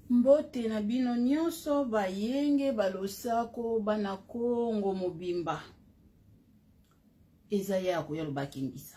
Mbote na bino nyonso bayenge balosako bana Kongo mobimba. Eza yako yalo bakingisa.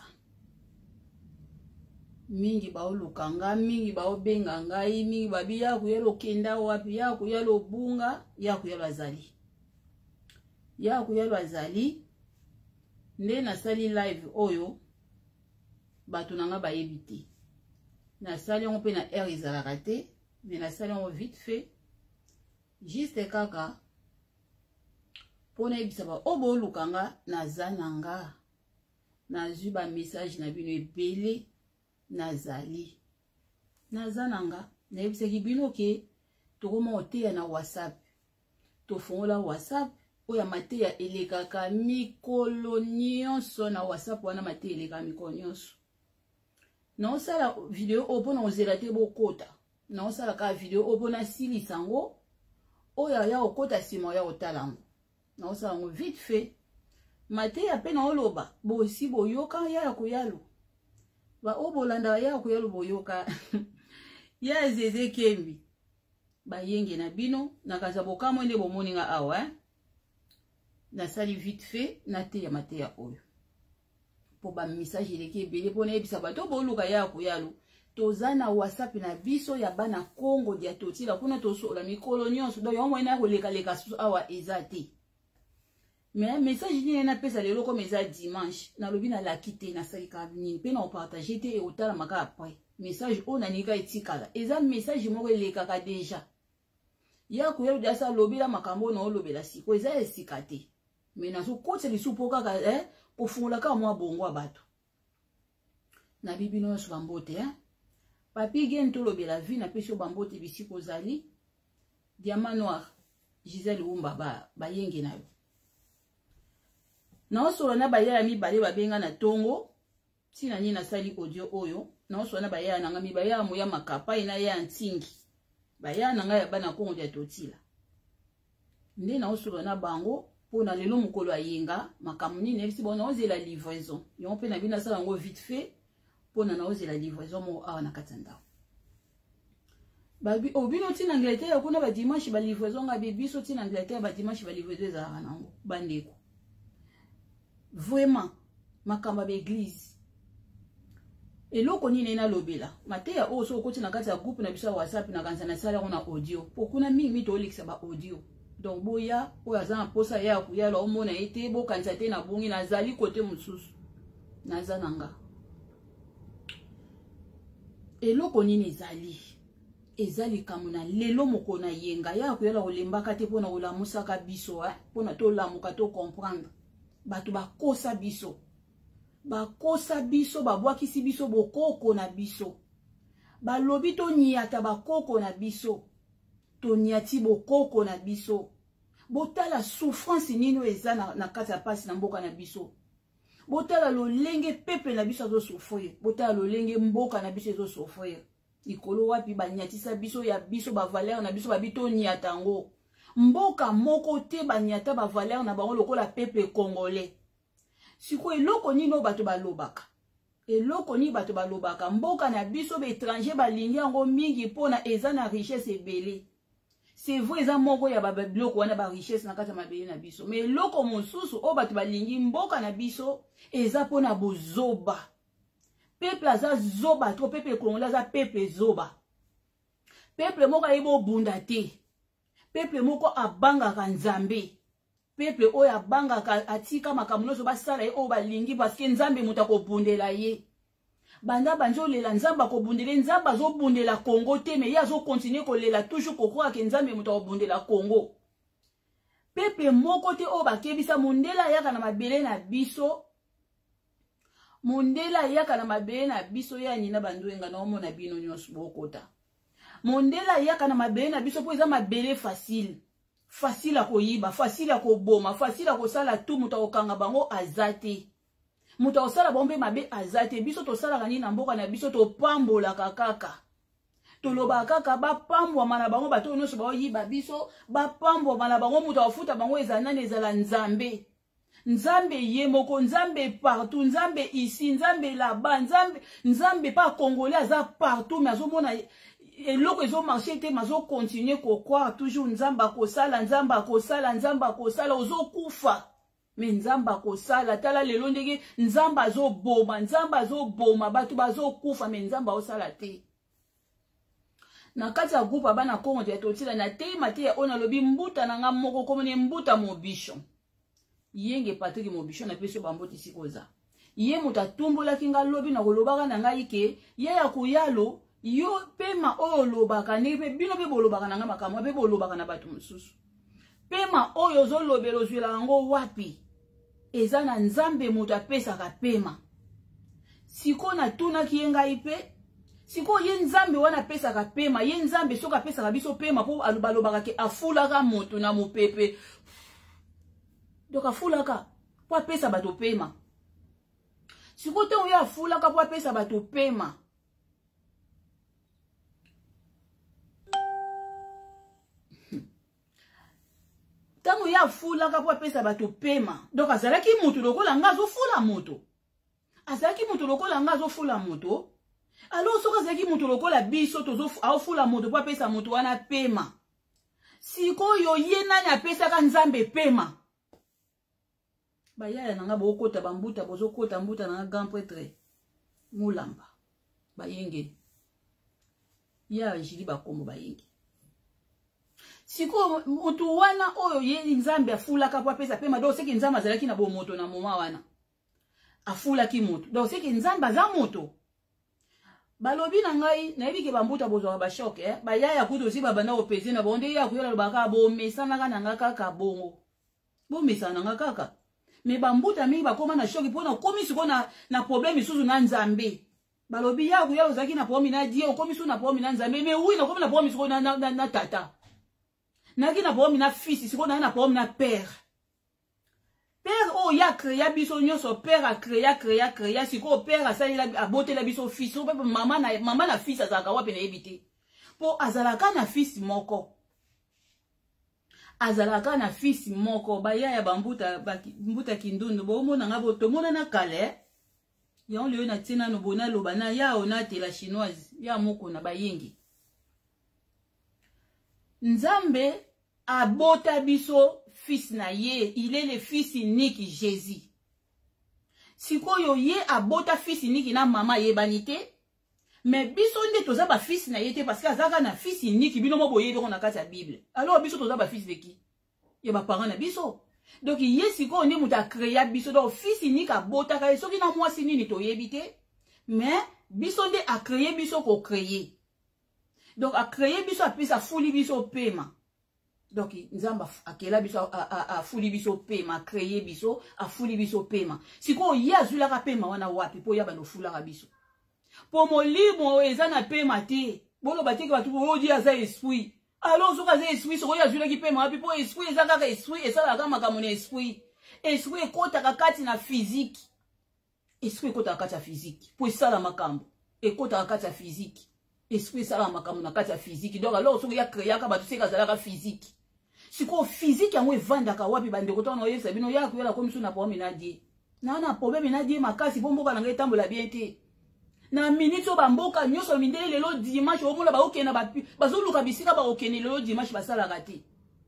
Mingi baoluka nga, mingi baobenga ngai, mingi babi yako yalo kenda wapi, yako yalo bunga, yako yalo azali. Yako yalo azali, nde nasali live oyo, bato nanga bayebite. Nasali on pe na air ezalaka te, mais nasali on vite fait. Juste kaka, pona ebisa ba obo lukanga naza nanga. Nazwi ba message na bino ebele nazali. Naza nanga, na ebisa ki bino ke tokoma oteya na WhatsApp. Tofongola WhatsApp oya mateya elekaka mikolo nyonso na WhatsApp wana mateya elekaka mikolo nyonso. Na osala video opona ozela te bokota. Na osala ka video opona sili sango oya ya okota sima ya otalango. Na osala ngo vite fait. Mateya pe na oloba bosi boyoka ya kuyalo. Ba obolanda ya kuyalo boyoka. Ya zeze kembi. Ba yenge na bino na kazaboka mwende bomoninga awa. Na sali vite fait na te ya mateya oyo. Po ba message eleki ebele pona ebisa bato boluka ya kuyalo. Toza na WhatsApp na biso ya bana Kongo dia totila kuna tosola mikolo nyonso do yo mwena koleka leka susu awa ezate. Mais message ni na pesa lelo comme eza dimanche na lobi na lakite na salika nini pe na partager te e otala maka après message o na nika etikala eza message moko elekaka déjà ya ko yelo dasa lobela makambo na olobela siko eza esikate mais na so kote lisupo kaka pofungula ka mwa bongo abato na bibino so bambote papi gen to lobela vie na peso bambote bisiko zali diamant noir Gisèle Umba ba yenge nayo. Na osola na bayaya mibale babenga na tongo tina nini nasali audio oyo na osola na bayaya nanga mibaya moya makapa ina ya ntingi bayaya nanga ya bana Kongo dia totila nde na osola na bango pona lelo mukolo ayenga makamu nini ebisi bona ozela livraison yo pe na bina sala ngo vite fait pona na ozela livraison mo awa na katanda babi obino tina Angleterre kuna ba dimanche ba livraison nga bibiso tina Angleterre ba dimanche ba livraison za nango bandeko. Vraiment, makamba l'église. Et loko nini na lobela. Mateya oso okoti na kati ya groupe na biso WhatsApp na kanza na sala on a audio. Pokuna mingi to likisa ba audio. Donc boya oya za posa ya kuya la omona ete bo kanza te na bongi na zali kote mususu. Na zananga. Et loko nini zali. Ezali kamuna lelo moko na yenga ya kuya la olembaka te pona olamusaka biso pona to lamuka to comprendre. Bato bakosa biso. Bakosa biso, babwakisi biso bokoko na biso. Balobi to niata bakoko na biso. To niati bokoko na biso. Botala souffrance nino eza na kati ya pasi na mboka na biso. Botala lolenge pepe na biso azo souffrir. Botala lolenge mboka na biso azo souffrir. Ikolo wapi banyatisa biso ya biso ba valeur na biso babito niatango. Mboka moko te banyata ba valeur na bango lokola peuple congolais. Siko eloko nino bato balobaka. Eloko ni bato balobaka mboka na biso ba étranger balingi yango mingi pona eza na richesse ebele. C'est vrai eza moko ya ba biloko wana ba richesse na kati ya mabele na biso. Mais eloko mosusu o bato balingi mboka na biso eza pona bozoba. Peuple aza zoba to peuple congolais aza peuple zoba. Peuple moko yebo bunda te. Peuple moko abanga nzambe. Peuple oyo abanga atika makamuloso basala ye o balingi parce que nzambe muta ko bundela ye. Banda banjo lela nzamba ko bundela nzamba zo bundela Congo te mais ya zo continuer ko lela toujours ko croire que nzambe muta ko bundela Congo. Peuple moko te o bakebisa mundela yaka na mabele na biso. Mundela yaka na mabele na biso ya nyina banduenga na omona bino nyonso bokota. Mondela yaka na mabele na biso po eza mabele facile. Facile a koyiba, facile a koboma, facile a kosala tout muta okanga bango azate. Muta osala bombe mabe azate. Biso to sala kani na mboka na biso to pambola kakaka. To loba kaka ba pambwa mana bango bato nyonso ba oyiba biso ba pambwa mana bango muta ofuta bango ezanane ezala nzambe. Nzambe ye moko, nzambe partout, nzambe ici, nzambe là-bas, nzambe pas congolais aza partout mais azomona eloko ezo marché te mazo continuer ko croire toujours nzamba kosala ozo kufa mais nzamba kosala tala lelo ndenge nzamba zo boma batu bazo kufa mais nzamba osala te na kati ya groupe abana kongo te totila na te mate ya ona lobi mbuta na nga moko komone mbuta mobisho yenge Patrick mobisho na peso bamboti sikoza ye muta tumbola kinga lobi na kolobaka na ngai ke ye ya kuyalo yo pema oyo lobaka ne pe bino pe bolobaka na nga makamwa pe bolobaka na batu mosusu pema oyo zo lobelo zwela ngo wapi eza na nzambe muta apesaka pema siko na tuna kiyenga ipe siko ye nzambe wana pesaka pema ye nzambe soka pesaka biso pema po balobaka ke afulaka moto na mopepe donc afulaka po apesa bato pema siko te oyo afulaka po apesa bato pema tango ya afulaka po apesa bato pema donc azalaki moto lokola nga azofula moto azalaki moto lokola nga azofula moto alors soka azalaki moto lokola biso aofula moto po apesa moto wana pema sikoyo ye nani apesaka nzambe pema bayaya nanga bokota bambuta bozokota mbuta nanga grand prêtre mulamba bayenge ya jili bakombo bayenge siko moto wana oyo ye nzambe afulaka po apesa pema donc seki nzambe azalaki na bomoto na moma wana afulaki moto donc seki nzambe aza moto balobi na ngai nayebi ke bambuta bozwaka bashoke bayaya kutu osi babanda opezi na bonde ya kuyola lobaka bomesanaka na nga kaka bongo bomesana nga kaka me bambuta mingi bakoma na shoki mpona okomi siko na problème isusu na nzambe balobi ya kuyola ozalaki na problème na die okomi su na problème na nzambe me wi nakomi na problème siko na tata naki na problème na fils siko na problème na père père oh ya créa biso nyonso père a créa siko père asalila abotela biso fils so mama na fils azalaka wapi na yebite po azalaka na fils moko bayaya bambuta kindundu bomona nga botomona na kale ya on le na tina no bona loba na ya ona te la chinoise ya moko na bayengi nzambe abota biso fils na ye, il est le fils unique Jésus. Sikoyo ye abota fils unique na mama yebanite, mais biso nde toza ba fils na yete parce que azaka na fils unique bino mo boye na kati ya Bible. Alors biso toza ba fils de qui? Ye ba parents na biso. Donc ye sikoyo ne muta créa biso donc fils unique abota ka soki na mwasi nini to yebite, mais biso nde a créé biso ko créer. Donc a créé biso a pisa fuli biso pema. Donc nzamba akela biso a fuli biso pema créer biso a fuli biso pema siko ya zula ka pema wana wapi po ya bano fula ka biso po molimo ezana pema te bolo batiki batu odi aza esprit alors soka za esprit soko ya zula ki pema wapi po esprit ezaka ka esprit esala ka makambo na esprit ekota kakati na physique esprit ekota kakati ya physique po esala makambo ekota kakati ya physique esprit esala makambo na kati ya physique donc alors soko ya créer ka batu seka zala ka physique siko physique yango evandaka wapi bandeko tona oyesa bino ya kuyola komisu na problème na die na problème na die makasi bomboka na ngai tambola bien te na minute bamboka nyoso mindele lelo dimanche omona ba okena bazoluka bisika ba okene lelo dimanche basala gati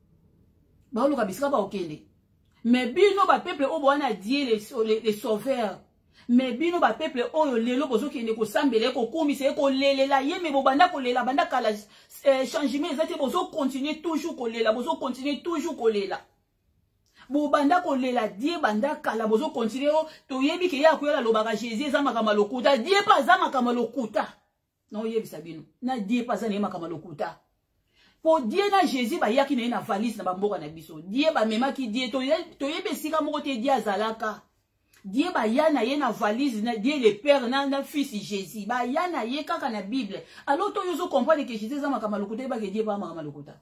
ba oluka bisika ba okende mais bino ba peuple obo wana die les sauveurs mais bino ba peuple oyo lelo bozokende ko sambele ko komisa ko lelela yeme bobanda ko lela banda kala changement ezate bozo continuer toujours ko lela bozo continuer toujours ko lela bobanda ko lela die banda kala bozo continuer to yebi ke ya koyela lobaka Jésus ezamaka malokuta die pa zamaka malokuta non yebi sabino na die pa zana yemaka malokuta po die na Jésus ba yaki na valise na bamboka na biso die ba memaki die to yebi sika moko te die azalaka die ba yana ye na valise na die le père na fils Jésus ba yana ye kaka na Bible alors to yozo comprendre que Jésus zamaka malokuta ba ke die pa maka malokuta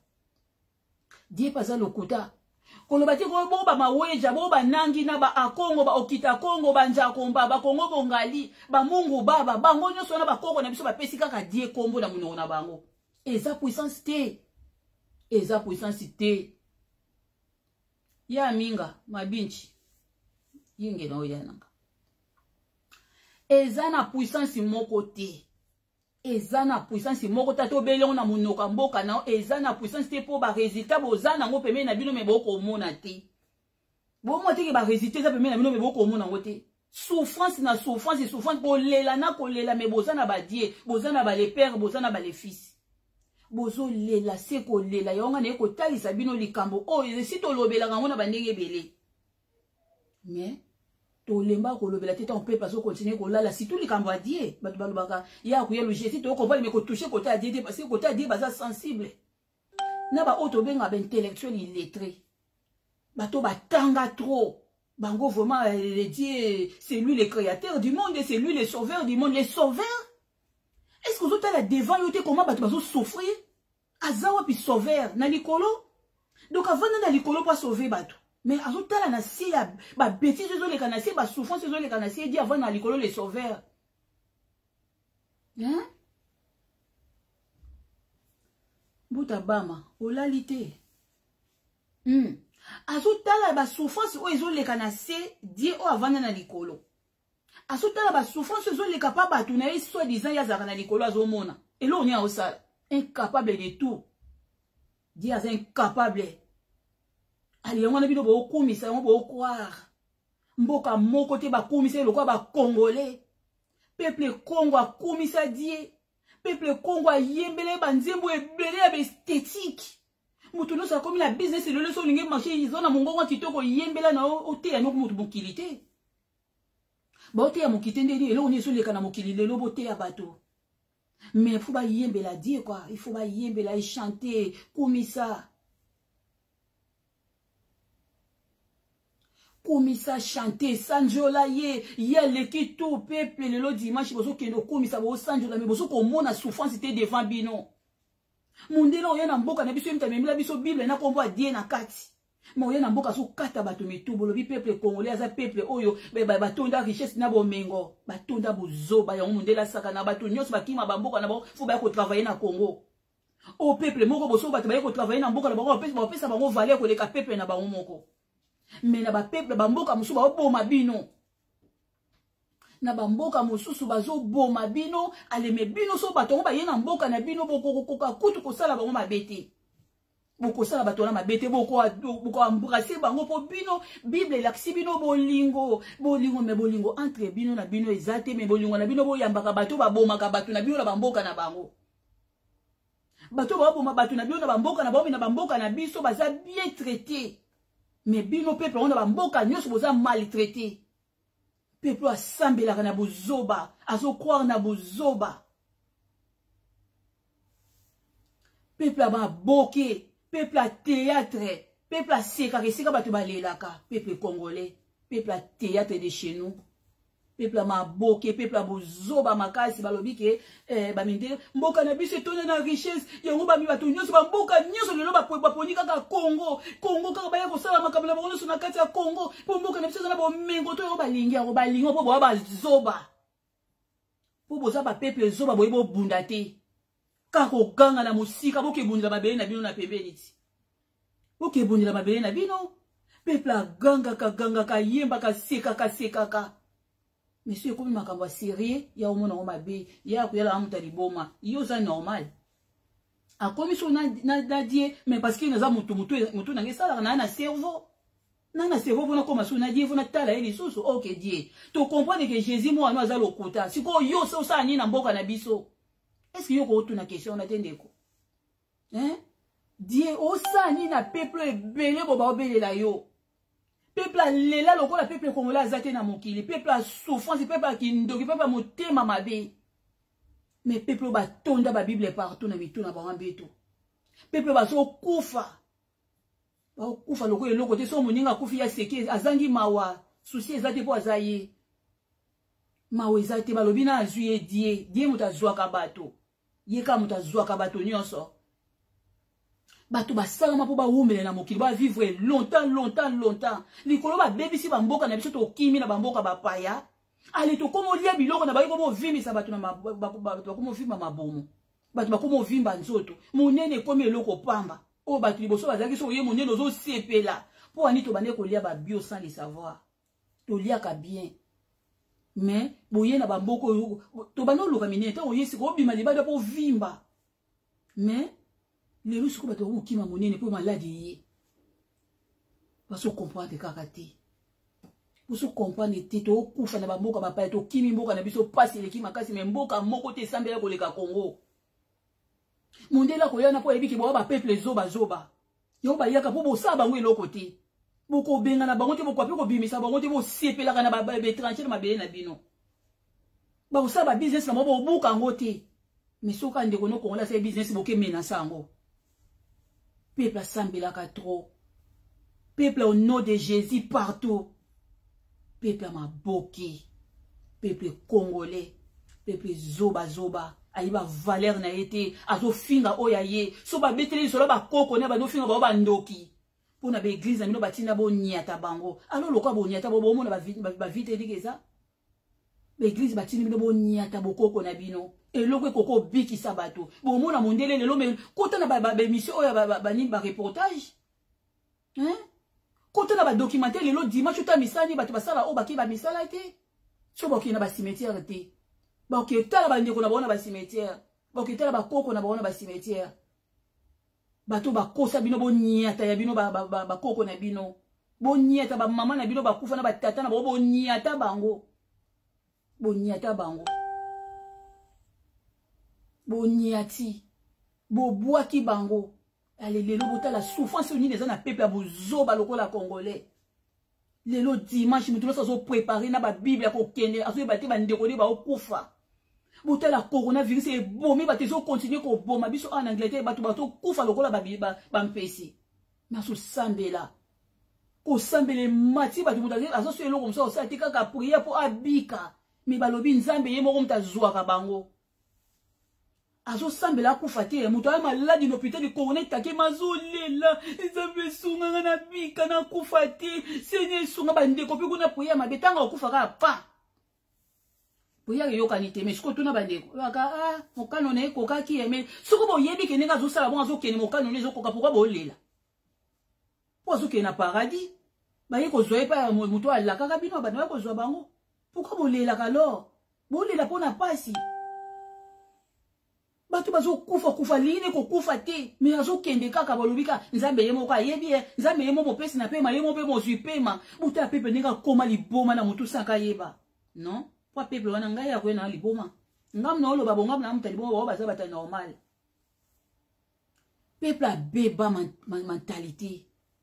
die pa za lokuta kolobati ko bo ba maweja bo ba nangi na ba akongo ba okita kongo ba njakomba ba kongo bongali ba mungu baba bango nyoso na ba koko na biso ba pesi kaka die kombo na munoko na bango eza puissance te ya minga mabinchi yinge na oyananga eza na puissance moko te eza na puissance moko tato belongo na munoka mboka na eza na puissance te po ba résultat bozana ngo pemé na bino me boko mona te bomo te ke ba résultat za pemé na bino me boko mona ngo te souffrance na souffrance et souffrance ko lela na ko lela me bozana ba die bozana ba les pères bozana ba les fils bozo lela se ko lela yonga ne ko talisa bino likambo o si to lobela ngona ba ndenge belé mais to lemba ko lobela tete on peut pas continuer ko lala si tout likambo a die batu balobaka ya ko yelo je si to comprendre mais ko toucher côté a die parce que côté a die baza sensible na ba auto benga ba intellectuel illettré bato batanga trop bango vraiment Dieu c'est lui le créateur du monde et c'est lui le sauveur du monde les sauveurs. Est-ce que vous êtes devant yote comment bato bazo souffrir azawa pi sauveur na likolo donc avant na likolo pas sauver bato mais azotala na si ya ba bêtise zo le kanasi ba souffrance zo le kanasi dit avant na likolo les sauveurs hein buta bama olalite azotala ba souffrance o zo le kanasi dit o avant na likolo azotala ba souffrance zo le capable bato na soi disant ya zaka na likolo azomona et là on est au sale incapable de tout dit az incapable. Ali yangwana bino bo kumisa yango bo croire mboka moko te ba kumisa lokwa ba congolais peuple Congo a kumisa die peuple Congo a yembele ba nzembo ebele ya esthétique mutu no sa komi la business le leso linge marché izona mongongo kitoko yembela na ote ya mutu mokilité ba ote ya mokité ndeni elo oni so leka na mokili lelo bote ya bato mais il faut ba yembela die quoi il faut ba yembela et chanter kumisa komisa chanter sanjola ye l'équipe tout peuple le dimanche bozo kendo komisa bo sanjola mais bozo ko mona souffrance te devant bino mundelo yo na mboka na biso mtamemela biso bible na kombo adie na kati mo yo na mboka so kata bato metubo lobi peuple congolais aza peuple oyo batonda richesse na bomengo batonda bozoba ya mundela saka na bato nyos bakima ba mboka na bo fo ba ko travailler na Congo o peuple moko boso bato ba ko travailler na mboka na bango pesa bango valeur ko leka peuple na bango moko. Mais na ba peuple ba mboka musu ba boma bino na ba mboka mususu bazo boma bino aleme bino so bato ba yena mboka na bino boko kutu ko sala bango mabete boko sala bato na mabete boko embrasser bango po bino bible laksi bino bolingo me bolingo entre bino na bino ezate me bolingo na bino boyambaka bato ba boma ka bato na bino na ba mboka na bango bato ba boma bato na bino na ba mboka na bango na ba mboka na biso baza bien traité. Mais bino peuple on a mboka nyos boza maltraité peuple asambela na bozoba azo croire na bozoba peuple a boké peuple a théâtre peuple a seka bato balelaka peuple congolais peuple a théâtre de chez nous peuple a boké peuple a bozoba makasi balobi ke baminde mboka na biso tona na richesse yango bami bato nyonso ba mboka nyonso lelo ba poni kaka Congo kaka baya ko sala makabala ba nyonso na kati ya Congo po mboka na biso na bo mengo to balingi po ba zoba po boza ba peuple zoba boyebo bunda te kako ganga na musika boke bundela mabele na bino na pembeni ti boke bundela mabele na bino peuple a ganga ka yemba ka seka monsieur comme makambo sérieux ya omona o mabe ya kuyala amuta liboma yo za normal a commission na die mais parce que naza mutu na ngesala na cerveau bona comme so na die vona tala eli soso OK die to comprendre que Jésus moi no azalo kuta siko yo so sa ni na mboka na biso est-ce que yo ko tuna question na tendeko hein die o sa ni na peuple belé bo ba obelela yo peuple a lela lokola peuple congolais azate na mokili peuple a souffrance peuple a kindoki peuple a motema mabe mais peuple ba tonda ba bible partout na bitu na ba mbeto peuple ba so kufa lokola loko te so moninga kufi ya seke azangi mawa souci ezate po azaye mawa ezate balobi na azuye die mutazwaka bato yeka mutazwaka bato nyonso bato basalama po ba umele na mokili ba vivre longtemps likolo ba bebisi ba mboka na biso to kimi na ba mboka ba paya ale to komo lia biloko na ba komo vimisa bato na bato komo vimba mabomo bato ba komo vimba nzoto monene komi eloko pamba o bato liboso bazaki so ye monene ozo sepela po ani to bane ko lia ba bio sans le savoir to lia ka bien mais boye na bamboko to bano loka mineta o yesi ko bima libada po vimba mais les russes ko bato ko kima monene po maladie ye parce que comprendre kakati pour se comprendre te to kufa na bamboka bapaya to kimi mboka na biso pasi le kima kasi mais mboka moko te sambela ko leka Congo mondela ko yana po ebiki bo ba peuple zoba yo ba yaka po bo sa bango eloko te boko benga na bango te boko ape ko bimisa bango te bo sepela kana ba étranger na bele na bino ba usa ba business na mo bo buka ngote mais soka ndeko no Congo la c'est business boke menace ngo peuple sambela ka trop peuple au nom de Jésus partout peuple maboki peuple congolais peuple zoba ayiba valeur na été azo finga oya ye so ba beteli solo ba koko na ba do finga ba ndoki pona ba église na bino batinda bo nyata bango alo lokwa bo nyata bo mona ba vite dikeza ba église batinda bino bo nyata bo koko na bino eloko koko biki sabato bo mona mondele lelo me kota na ba émission oya ba ni ba reportage hein kota na ba documentaire lelo dimanche ta misani bato basala o baki ba misala te so boki na ba cimetière te boki tala ba ndeko na bona ba cimetière boki tala ba koko na bona ba cimetière bato ba kosa bino bo nyata ya bino ba koko na bino bo nyata ba mama na bino ba kufa na ba tata na bo nyata bango bo nyata bango bo nyati bo boaki bango allez lelo bota la souffrance ni les na peuple ya bozoba lokola congolais lelo dimanche mutulo sazo préparer na ba bible ya kokende aso ebate ba ndeko ne ba okufa bota la coronavirus e bomi ba tezo continuer ko boma biso en Angleterre bato kufa lokola ba mpesi na so sambela ko sambele mati bato mutaze aso so eloko mso sa tika ka prière pour abika mi balobi nzambe ye moko mtazwa ka bango azo sambela kufa te muto ay maladi no hôpital de connecta ke mazolela nzambe sunga na bika na kufa te senye sunga bandeko pe kuna prière mabetanga okufa ka pa prière yokani te mais siko tuna bandeko aka mokano ne koka ki eme siko bo yebi ke nenga zo sala bon azo kene mokano ne zo koka pourquoi bo lela po azo kene na paradis ba ye ko zoe pa muto ala kaka bino ba na ko zo bango pourquoi bo lela ka lo bo lela pona pasi bato bazo kufa line ko kufa te mais azo kende kaka bolubika nzambe yemo ka yebi nzambe yemo mopesi na pema yemo pe mo suipema buta pepe nenga koma liboma na mutu saka yeba non kwa pepe wana ngai ya kwena liboma ngam na oloba bonga na mutali bonga ba za bata normal peuple a beba mentalité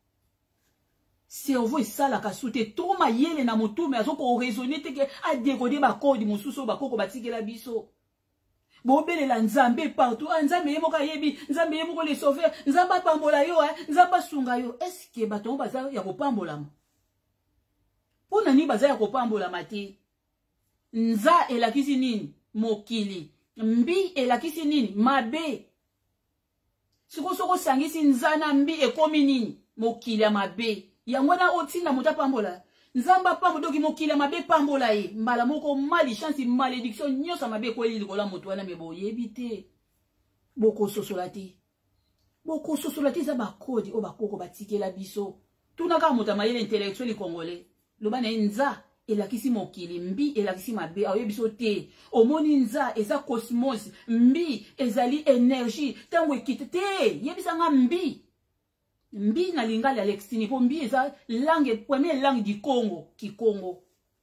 cerveau isala ka soute to mayele na mutu mais azo ko raisonner te ke a décoder ba code mususu ba koko batikela biso bobelela nzambe partout nzambe yemo ka yebi nzambe yemo ko le sauver nzamba pambola yo nzamba sunga yo est-ce que bato baza ya kopambola pona ni baza ya kopambola mate nza elakisi nini mokili mbi elakisi nini mabe soko sangisi nza na mbi ekomi nini mokili ya mabe yango na otinda muta pambola nzamba pambo doki mokila mabe pambola ye mbala moko mali chance malédiction nyosa mabe ko eli likola moto wana me boyebi te boko sosola te za ba kodi o bakoko batikela biso tuna ka moto mayele intellectuel congolais lobana nza elakisi mokili mbi elakisi mabe ayo biso te omoni nza eza cosmos mbi ezali énergie tango ekite te yebisa nga mbi na lingala Alexini po mbi eza langue première langue du Congo Kikongo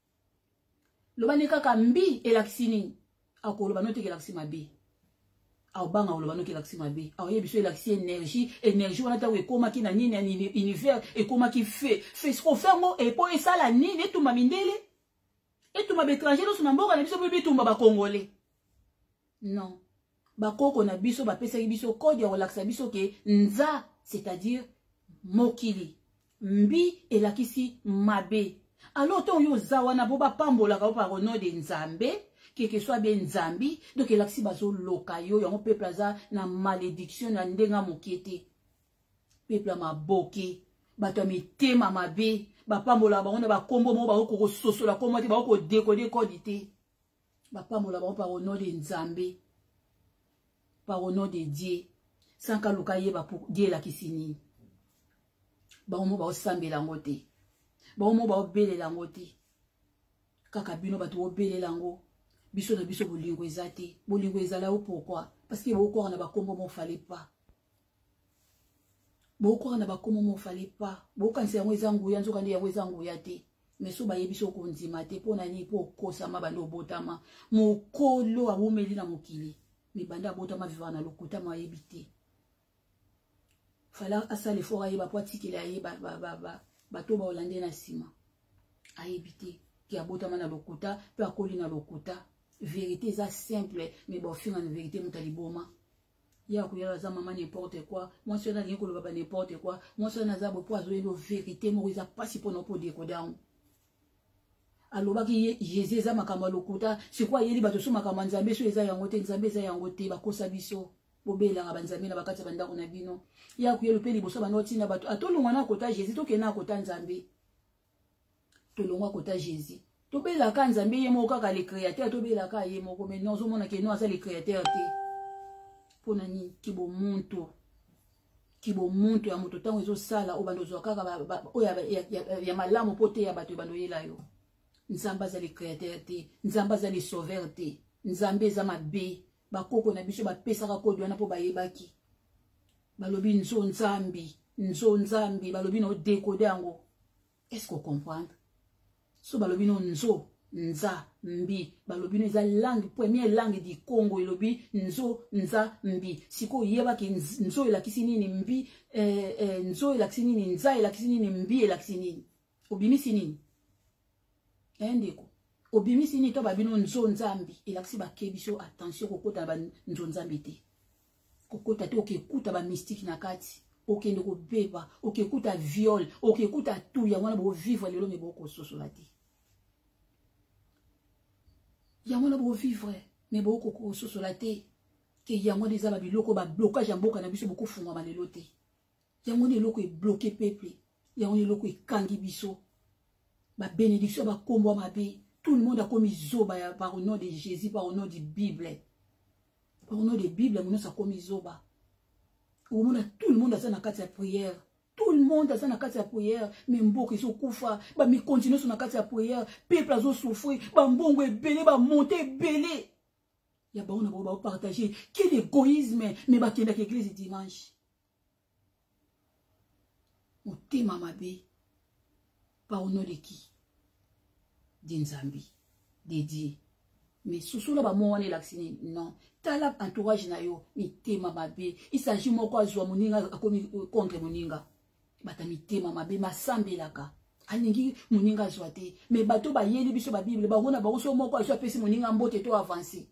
lobani kaka mbi elakisini akoloba note elakisi mabe abanga oloba note elakisi mabe ayebiso elakisi énergie wana tawe ekomaki na nini ya univers ekomaki fait ce qu'on fait ngo et po esala nini etuma mindele etuma bétranger no suna mboka na biso pe etumba ba congolais non bakoko na biso bapesaki biso code ya kolakisa biso ke nza c'est-à-dire mokili mbi elakisi mabe alors ton yo zawana bo ba pambola ka pa rono de nzambe que soit bien nzambi donc elakisi bazo loka yo yango peuple aza na malédiction na ndenga mokete peuple maboke bato mitema mabe ba pambola ba ona ba kombo mo ba ko sosola kombo te ba ko décoder code te ba pambola ba pa rono de nzambe par au nom de Dieu sans ka luka yeba pour Dieu la kisini ba omo ba osambela ngote ba omo ba obele la ngote kaka bino bato obelela ngo biso na biso bolingo ezate bolingo ezala o pourquoi parce que boko na bakombo mo fallait pas boko na bakombo mo fallait pas boko kanisa yango ezangu ya nzoka ndi yango ezangu ya te mais so bayebi so ko nzima te pona ni po kosa mabando botama mokolo awumeli na mokili mibanda botama vivre na lokuta mayebi te fala asale fora yeba po atikela yeba bato ba hollandais na sima ayebi te ki abotama na lokuta pe akoli na lokuta vérité eza simple mais bon finga na vérité mutaliboma ya kuyala za mama n'importe quoi moi so na ngiko loba n'importe quoi moi so na za bo po azoyelo vérité mo eza pasi pona po décoder aloba ki Jésus eza makamba lokuta sikwa yeli bato so makamba nzambe so eza yango te nzambe eza yango te bakosa biso bobela nga banzambe na bakati bandako na bino ya kuyelo pe liboso banoti na bato atolongwa na kota Jésus to kena kota nzambe tolongwa kota Jésus tobela ka nzambe ye moko kaka le créateur tobela ka ye moko mais non zomona ke non asa le créateur te pona ni kibo muntu ya moto tango ezo sala o bando zo kaka ya malamu pote ya bato bando yela yo nzamba za le créateur te nzamba za le sauveur te nzambe za mabe bakoko na biso bapesaka kodi wana po bayebaki balobi nzo nzambi balobi no décoder yango est-ce qu'on comprend so balobi no nzo nza mbi balobi no eza langue première langue du Congo elobi nzo nza mbi siko yeba ki nzo elakisi nini mbi nzo elakisi nini nza elakisi nini mbi elakisi nini obimisi nini ndeko obimisi nini to babino nzo nzambi elakisi bakebiso attention kokota ba nzo nzambi te kokota te okekuta ba mystique na kati okende kobeba okekuta viol okekuta tout ya mwana bo vivre lelo me boko sosola te ya mwana bo vivre me boko sosola te ke ya mwana eza ba biloko ba blocage ya mboka na biso boko funga malelo te ya mwana eloko e bloquer peuple ya mwana eloko e kangi biso ba bénédiction ba kombo mabe tout le monde a commis zoba par le nom de Jésus par le nom de Bible par le nom de Bible mon ça commis zoba. Tout le monde a ça dans la prière. Tout le monde a ça dans la prière. Mais mboko iso kufa, ba mi continue sur la prière. Peuple azo souffrir, ba mbongo belé, ba monter belé. Ya ba on a ba partager. Quel égoïsme, mais ba kenda l'église dimanche. Mon tema mabe. Par au nom de qui? D'Inzambi, dédié. Mais sous la ba moane laksini non. Tala entourage na yo mi tema mabe. Il s'agit moko azwa moninga akomi contre moninga. Bata mi tema mabe masambe laka. Aningi moninga azwa te. Mais bato ba yeli biso ba Bible ba wona ba so moko azwa pesi moninga mbote to avancer.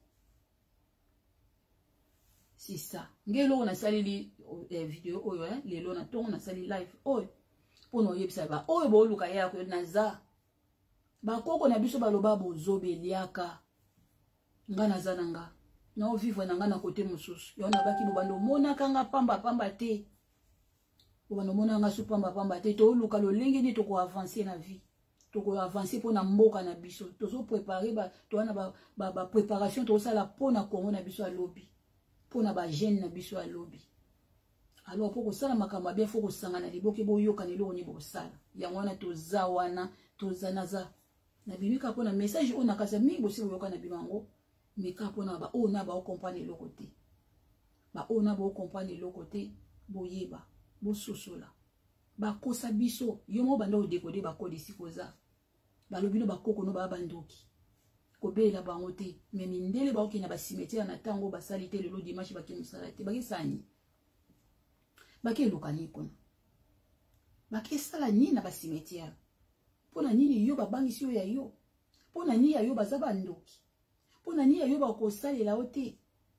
C'est ça. Ngelo on a sali vidéo oyo lelo na ton na sali live oyo. Pono yebisa ba oyo bo luka ya ko naza. Ba koko na biso baloba bozobe liaka. Ngana zananga na vivre na ngana côté mususu yona baki bobando mona kanga pamba te bobando mona nga su pamba te to luka lo lengi ni to ko avancer na vie to ko avancer pour na mboka na biso to so préparer ba to wana ba préparation to sala pona Congo na biso a lobby pona ba jeune na biso a lobby alors pour ko sala makamba bien faut ko sangana liboke boyoka ni lo ni bo sala ya wana to za wana to zanaza na bimika pona message on akasa mingi bosi boyoka na bimango mais quand on a ba ona ba comprendre le côté ba ona ba comprendre le côté boyeba bo sosola ba kosa biso yomo banda o décoder ba kodi sikoza ba lobino ba koko no ba bandoki ko bela bango te mais mindele ba okina ba cimetière na tango ba salite le dimanche ba kimusala te ba kisani ba ke lokali kono ba ke sala ni na ba cimetière pona nini yo ba bangisi yo ya yo pona ni ya yo ba za bandoki pona ni ya yo ba ko salela ote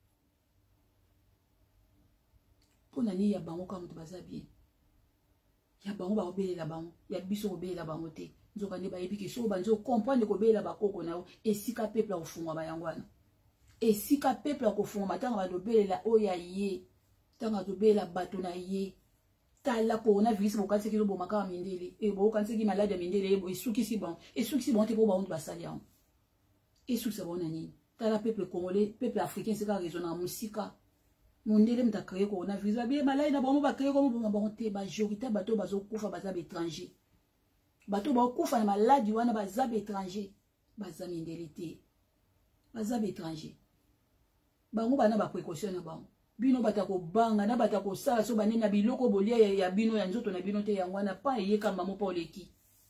pona ni ya bango ka mutu baza bien ya bango ba obelela bango ya biso obelela bango te nzoka ne ba yebiki so banzo comprendre ko belela ba koko na yo esika peuple a fungwa ba yangwana esika peuple a ko fungwa matanga ba dobelela oya ye tanga dobelela bato na ye tala coronavirus bokatse ki bo makama mindele e bo kanse ki malade mindele e suki si bon te po ba on ba salia et sous ce bon année tala peuple congolais peuple africain c'est ka raisonner musika mondele mta créer coronavirus bien malade na bon ba créer comme bon te ba majorité bato bazo kufa baza étranger bato ba kufa na malade wana baza étranger baza mindele te baza étranger bango bana ba précaution na bango bino batako banga na batako sala so banena biloko bolia ya bino ya nzoto na bino te yangwana pa yeka mamo pa oleki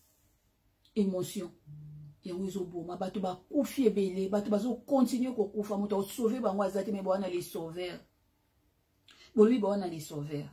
émotion yango ezoboma bato bakufi ebele bato bazokontinue kokufa moto osauve bango azate me bawana les sauveurs bolobi bawana les sauveurs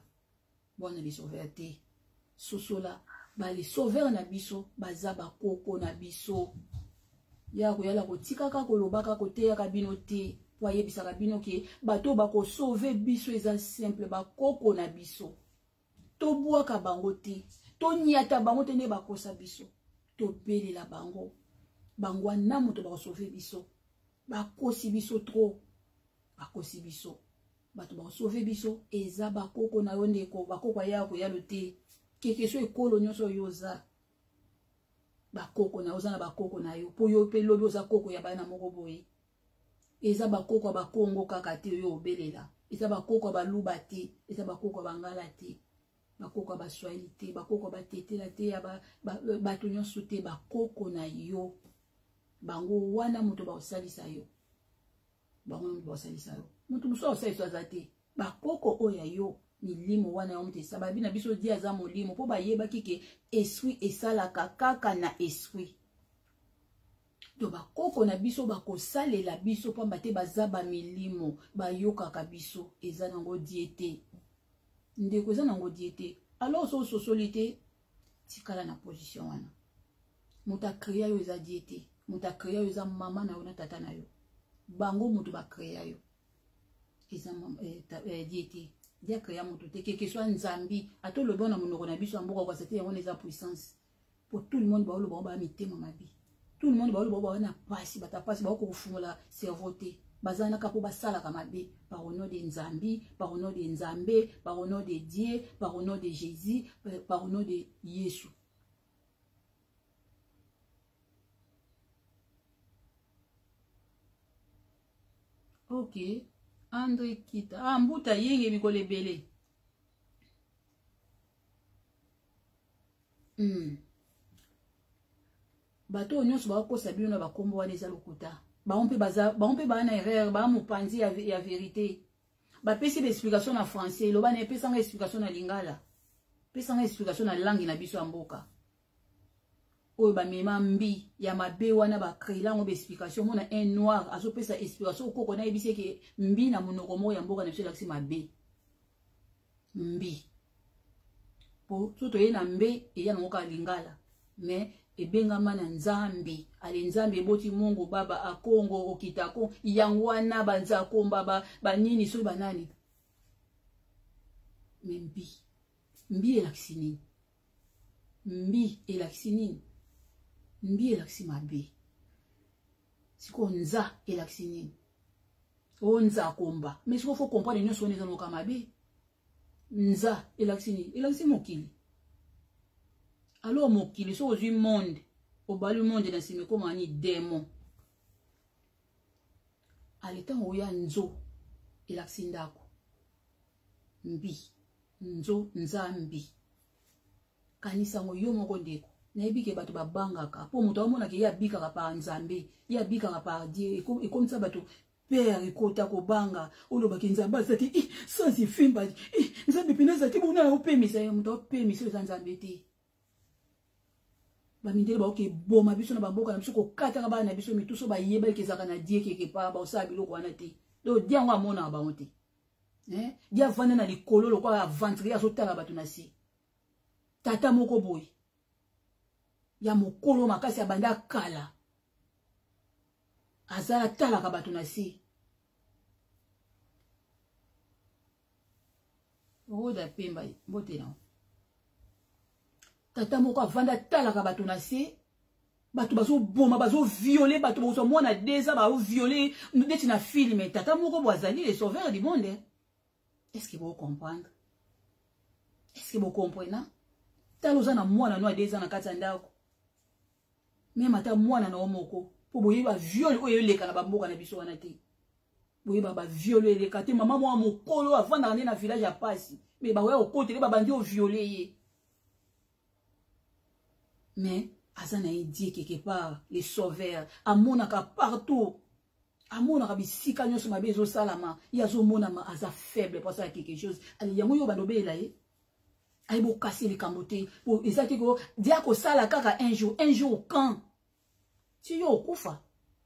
te sosola ba les sauveurs na biso baza bakoko na biso ya koyala kotikaka kolobaka koteyaka bino te po ayebisaka bino ke bato bakosauve biso eza simple bakoko na biso tobwaka bango te toniata bango te nde bakosa biso tobelela bango bango wana moto bakosauve biso bakosi biso trop bakosi biso bato bakosauve biso eza bakoko na yo ndeko bakoko ya koyalo te keke so ekolo nyonso oyo oza bakoko na oza na bakoko na yo po yo pe lobi oza koko ya bana moko boye eza bakoko bakongo kaka te oyo obelela eza bakoko baluba te eza bakoko bangala te bakoko baswahili te bakoko batetela te ya bato nyonso te bakoko na yo bango wana moto baosalisa yo bango moto baosalisa yo moto mosusu aosalisa aza te bakoko oyo yo milimo wana ya moto esababi na biso di aza molimo mpo bayebaki ke esprit esalaka kaka na esprit to bakoko na biso bakosalela biso pamba te baza bamilimo bayokaka biso eza nango diete ndeko eza nango diete alors so sosoli te tikala na position wana moto akrea yo eza diete moto akrea yo eza mama na yo na tata na yo bango moto bakrea yo eza diete dia créa moto te que soit nzambi ato le bon na monoko na biso mboka kwa c'était on eza puissance pour tout le monde ba lo ba mitema mabi tout le monde ba lo ba na pasi bata pasi ba ko fungula cerveau te bazana ka po basala ka mabe par au nom de nzambi par au nom de nzambe par au nom de Dieu par au nom de Jésus par au nom de Yesu. OK. André Kita. Mbuta yenge mikole bele. Bato nyonso ba kosa bino na bakombo wana eza lokuta. Ba on peut ba na erreur, ba mo panzi ya vérité. Ba pesi l'explication na français, lo ba na pesa nga explication na lingala. Pesa nga explication na langue na biso mboka. Oyo ba mema mbi ya mabe wana ba créer ngo explication mona un noir azo pesa explication ko kona ebise ke mbi na monoko mo ya mboka na biso laksi mabe mbi po soto ye na mbe e ya ngo ka lingala mais ebenga mana nzambi ale nzambi boti Mungu baba akongo okitako yangwana banza komba ba nini so banani mbi elaksini mbi elaksini mbi elaksi mabe siko nza elaksi nini o nza komba mais siko faut comprendre nyonso neza no kamabe nza elaksi nini elaksi mokili alors mokili so ozwi monde obali monde na sime koma ni démon aleta oya nzo elaksi ndako mbi nzo nzambi kanisa ngo yo moko ndeko na ebike bato babangaka po moto amona ke ya bikaka par nzambe ya bikaka par Dieu et comme ça bato père ekota ko banga oloba ke nzambe azati sans ifimba nzambe pinaza ti bona opemisa ye moto opemisa eza nzambe te ba mindele ba oke boma biso na bamboka na biso ko kata ba na biso mituso ba yeba ke zaka na Dieu keke pa ba osa biloko wana te do diango amona ba onte dia vana na likolo lo kwa ventre ya sotala bato na si tata moko boy ya mokolo makasi ya banda kala azala talaka bato na si oda pemba mbote na tata moko avanda talaka bato na si bato bazo boma bazo violer bato bazo mwana deza ba violer neti na film tata moko boazali les sauveurs du monde. Est-ce que vous comprenez? Est-ce que vous comprenez? Taloza na mwana no deza na kati ndako même ata mwana na omoko po boye ba viol oyo leka na bamboka na biso wana te boye ba violé leka te mama mo mokolo avanda na village ya pasi mais ba oya okotele ba bandi o violer ye mais Azana Dieu quelque part, les sauveurs, amonaka partout. Amonaka bisika nyonso mabe ezo salama, yazo monama aza faible pour ça quelque chose. Ali yango yo balobe la ye. Ay bo casser les camotés. Pour ezaki ko dia ko sala kaka un jour quand. Ti yo okufa.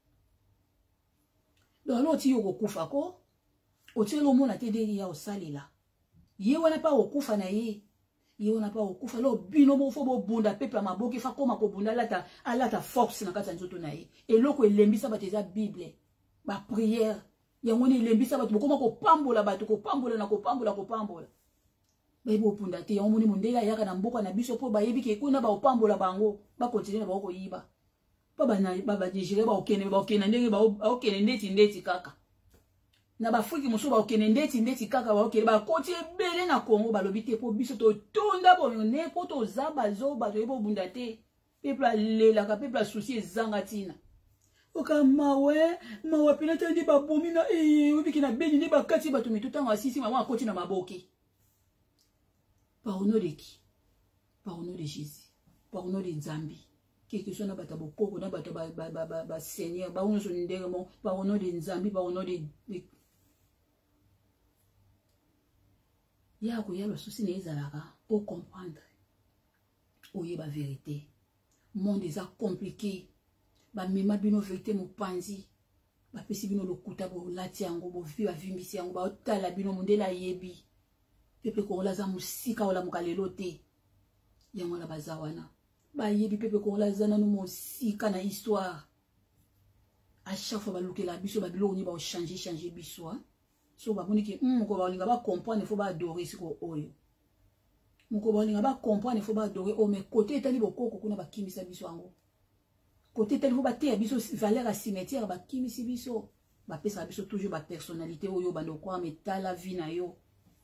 Donc lo ti yo okufa ko. O ti lo mona te deri ya osalela. Ye wana pa okufa na ye. Ye wana pa okufa lo bino mo fo bo bunda peuple maboki fa koma ko bunda alata force na kata nzoto na ye. Et loko elembisa bateza Bible. Ba prière. Yango ni elembisa batu koma ko pambola batu ko pambola na ko pambola. Ba ibo punda te yango moni mondela yaka na mboka na biso po ba yebi ke kuna ba opambola bango ba continue na ba ko yiba. Baba na baba digere ba okene ndenge ba okene ndeti kaka. Na ba Afrique moso ba okene ndeti kaka ba okene ba koti ebele na Congo ba lobite po biso to tonda bo ne po to zaba zo ba to ebo bunda te. Peuple lela ka peuple souci ezanga tina. Oka mawe pinata ndi ba bomina obi kina beni ndi ba kati ba to mitutanga asisi mama akoti na maboki. Par au nom de qui? Par au nom de Jésus. Par au nom de Nzambi. Quelque chose na bata bokoko na bata ba Seigneur ba unso nderemo par au nom de Nzambi par au nom de ya ko ya lo souci na ezalaka au comprendre. Oye ba vérité. Monde est compliqué. Ba mema bino vérité mo panzi. Ba pesi bino lokuta bo lati yango bo vi ba vimbisi yango ba otala bino mondela yebi. Pepe Kongola za musika wala mukalelo te. Yango la bazawana. Ba yebi Pepe Kongola za nanu musika na histoire. À chaque fois ba luke la biso ba bilo ni ba changer biso. So ba boni ke ko ba linga ba comprendre faut ba adorer siko oyo. Moko ba linga ba comprendre faut ba adorer o mais côté tali bokoko kuna ba kimisa biso ango. Côté tali faut ba te biso valeur à cimetière ba kimisi biso. Ba pesa biso toujours ba personnalité oyo ba ndoko ameta la vie na yo.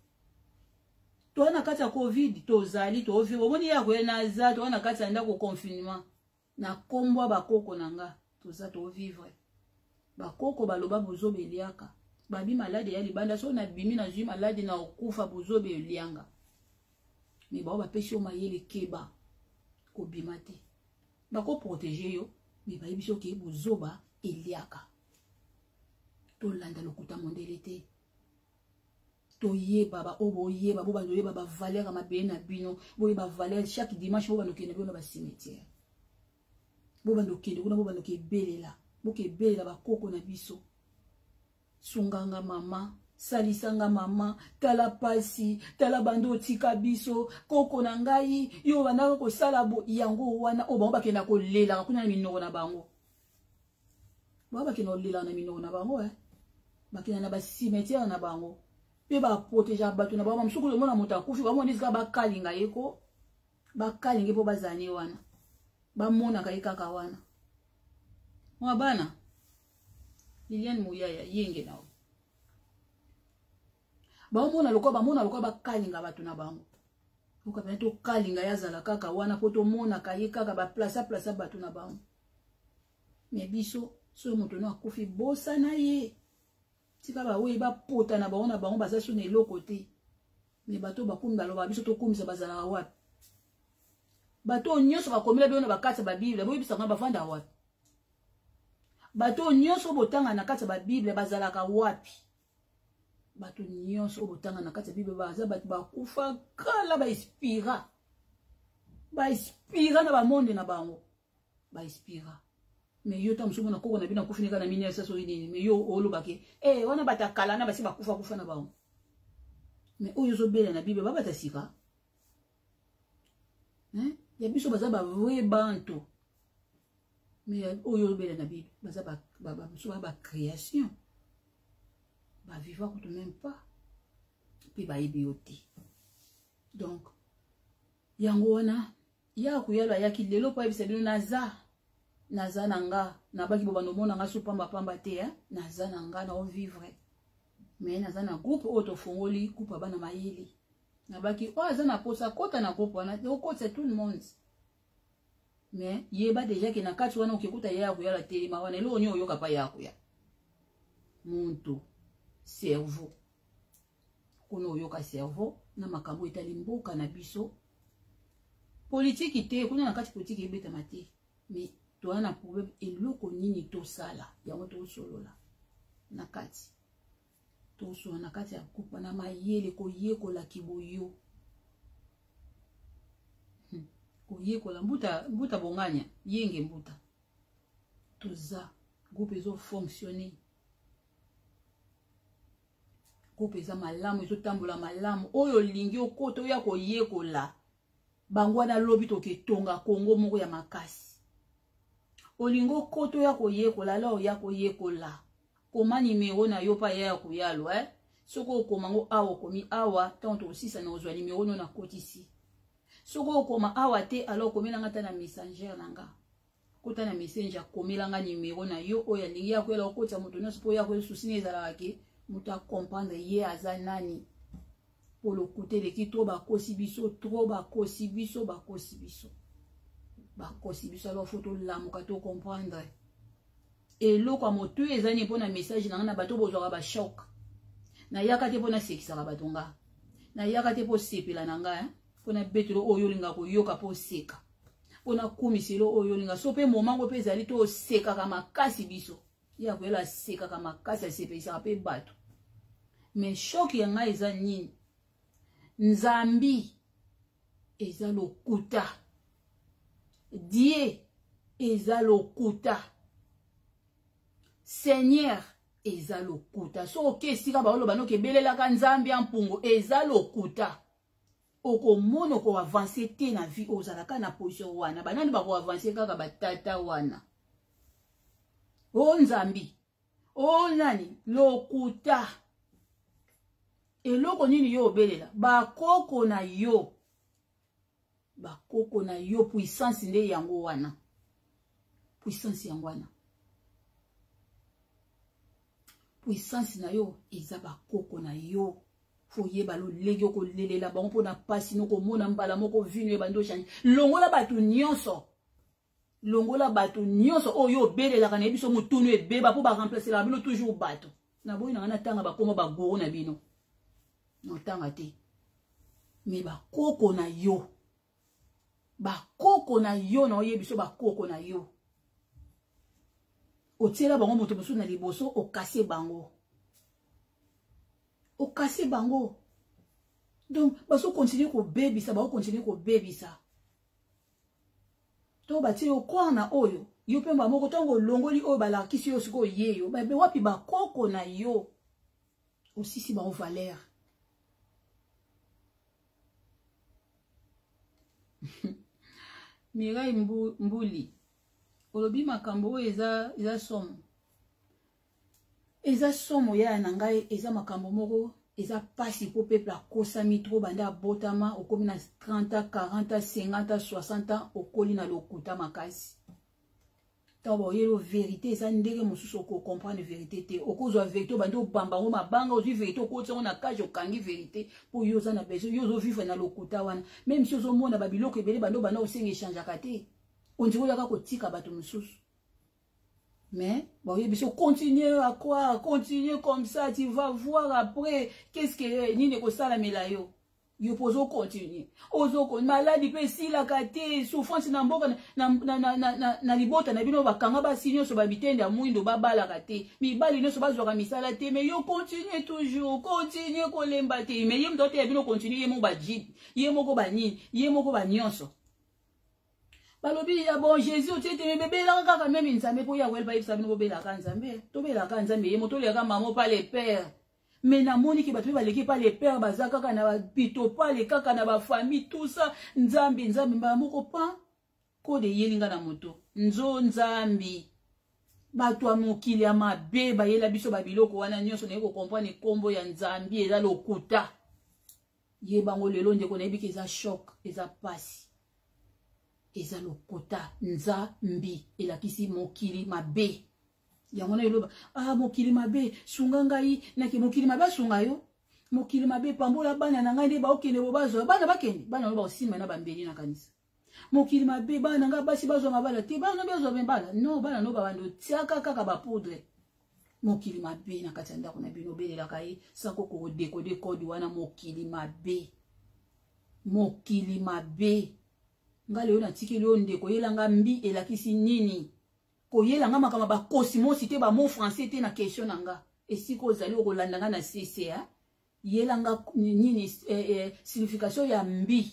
Toana kati ya Covid tozali to vivre omoni ya ko na za toana kati ya ndako confinement na kombwa bakoko nanga toza to vivre bakoko baloba bozobe liaka babi malade ya libanda so na bimi na jui malade na okufa bozobe lianga mais ba pesi o mayele keba ko bimate bako protéger yo mais ba biso ke bozoba eliaka to landa lokuta mondelete to yeba ba obo yeba bo bando yeba ba valeur ma be na bino bo yeba valeur chaque dimanche bo bando kene bino ba cimetière bo bando kene kuna bo bando ke belela bo ke belela ba koko na biso sunganga mama salisanga mama tala pasi tala bando tika biso koko na ngai yo bana ko sala bo yango wana o ba kena ko lela kuna na minoko na bango ba kena lela na minoko na bango ba kena na ba cimetière na bango. Pe ba protéger batu na ba msuku le mona mutakufi ba mona isika ba kalinga yeko ba kalinge po bazani wana ba mona ka ikaka wana mwa bana Liliane Muyaya yenge nawo ba mona lokwa ba kalinga batu na bango uka pena to kalinga yazala kaka wana poto mona ka ikaka ba place batu na bango me biso so moto no akufi bosa na ye tika ba we ba pota na baona bango baza so na eloko te me bato bakumba lo ba biso to kumisa bazala wapi bato nyonso bakomela bino na bakati ba Bible bo yebisa ngaba vanda wapi bato nyonso botanga na kati ba Bible bazala ka wapi bato nyonso botanga na kati ba Bible baza bato bakufa kala ba inspira na ba monde na bango ba inspira. Mais yo tam sumo na koko na bina kufinika na minia sa so nini mais yo olobake wana batakala na basi bakufa na bawo mais oyo zo bela na Bible baba tasika ya biso baza ba vrai banto mais oyo bela na Bible baza ba création ba vivre tout même pas puis ba yebioti donc yango wana ya kuyala ya kilelo pa ebisa bino naza nanga na baki bo bando mona nga so pamba te naza nanga na vivre mais naza na groupe auto fongoli coupe bana mayeli na baki aza na posa kota na groupe wana okota tout le monde mais yeba déjà que na kati wana ukikuta ya kuyala telema wana elo onyo yoka pa ya kuya muntu cerveau kono yoka cerveau na makambo etali mboka na biso politique te kuna na kati politique ebeta mate mais toza na problème eloko nini tosala yango tosolola na kati tosolola na kati ya couple na mayele koyekola kiboyo koyekola mbuta bonganya yenge mbuta toza groupe ezo fonctionner groupe eza malamu ezotambola malamu oyo lingi okota oya koyekola bango wana lobi toketonga kongo moko ya makasi olingo koto ya koyekola la oya koyekola koma nimero na yo pa ya koyalo soko okoma ngo awa komi awa tanto osisa na ozwa nimero no na kotisi soko okoma awa te alors komela ngata na messenger nanga kota na messenger komela nga nimero na yo oya lingi ya koyela okota moto nyonso po ya koyela susine ezala ke muta comprendre ye aza nani pour le côté de qui trop bakosi biso alors faut to lamuka to comprendre et loko moto ezani pona message na bato bozwaka ba choc na yaka te pona sekisaka batonga na yaka te po sepela nanga pona betelo oyo linga ko yoka po seka pona kumiselo oyo linga so pe momango pe ezali to seka kama kasi biso ya kwela seka kama kasi sepelisa pe bato mais choc yanga eza nini Nzambi eza lokuta Die eza lokuta Seigneur eza lokuta so okesika baolo banoke belelaka Nzambi ampungo eza lokuta okomono ko avancer te na vie ozalaka na position wana banani bako avancer kaka batata wana o Nzambi o nani lokuta eloko nini yo obelela bakoko na yo puissance nde yango wana puissance yango wana puissance na yo eza bakoko na yo foyeba lo legi okolelela bango mpona pasi nokomona mbala moko vino ebando change longola bato nyonso oyo obelelaka na yebiso motunu ebeba mpo baremplacelaka bino toujours bato na boyi na nga natanga bakoma bagoro na bino notanga te me bakoko na yo na oyebiso bakoko na yo otiela bango moto mosusu na liboso okase bango donc baso continue kobebisa to batie okwa na oyo yo pemba moko tongo longoli oyo balakisi yo siko yeyo babe wapi bakoko na yo osisi bango valeur Mirai mbuli olobi makambo eza somo ya na ngai eza makambo moko eza pasi po peuple akosami tro banda botama okomi na 30 40 50 60 okoli na lokuta makasi taba oyelo vérité eza ndenge mosusu ko comprendre vérité te okozwa vérité bando bamba ngo mabanga ozwi vérité okotsongo na cage okangi vérité po yo za na besoin yo zo vivre na lokuta wana même si ozo mona babiloko ebele bando bana osenga échange kate ondiko yaka kotika bato mosusu mais bon yebiso continuer à croire continuer comme ça tu vas voir après qu'est-ce que nini ko sala melayo yo pozo continuer ozo ko maladie pe sila kate souffrance na mboka na libota na bino bakanga ba sinyo so babitende ya mwindo babala kate mibali no so bazwaka misala te mais yo continuer toujours continuer ko lemba te mais yem dote ya bino continuer yemo ba jip yemo ko ba nini yemo ko ba nyonso balobi ya bon Jésus otete me bebela kaka même nzambe po ya welba yebisa bino bobela ka nzambe to bela ka nzambe yemo to le ka maman pas les pères. Mais na moni ki bato baleki pa les pères baza kaka na bito pa le kaka na ba famille tout ça nzambi mba moko pa ko de yelinga na moto nzambi bato amokili ya mabe bayela biso babiloko wana nyonso na ko comprendre kombo ya nzambi eza lokuta yebango lelo ndeko na yebiki eza choc eza pasi eza lokuta nzambi elakisi mokili mabe yango na eloba mokili mabe sunga ngai naki mokili mabe sunga yo mokili mabe pambola bana na ngai nde baokende bobazo bana bakende bana loba osima na bambeli na kanisa mokili mabe bana nga basi bazo mabala te bana bezo bembala no bana no babando tiaka kaka ba poudre mokili mabe na kati ndako na bino belela kai sako ko décoder code wana mokili mabe nga leo na tikeli yo ndeko yelanga mbi elakisi nini koyelanga makama ba cosmos te ba mot français te na question nanga esiko ozali okolandanga na CCA yelanga nini signification ya mbi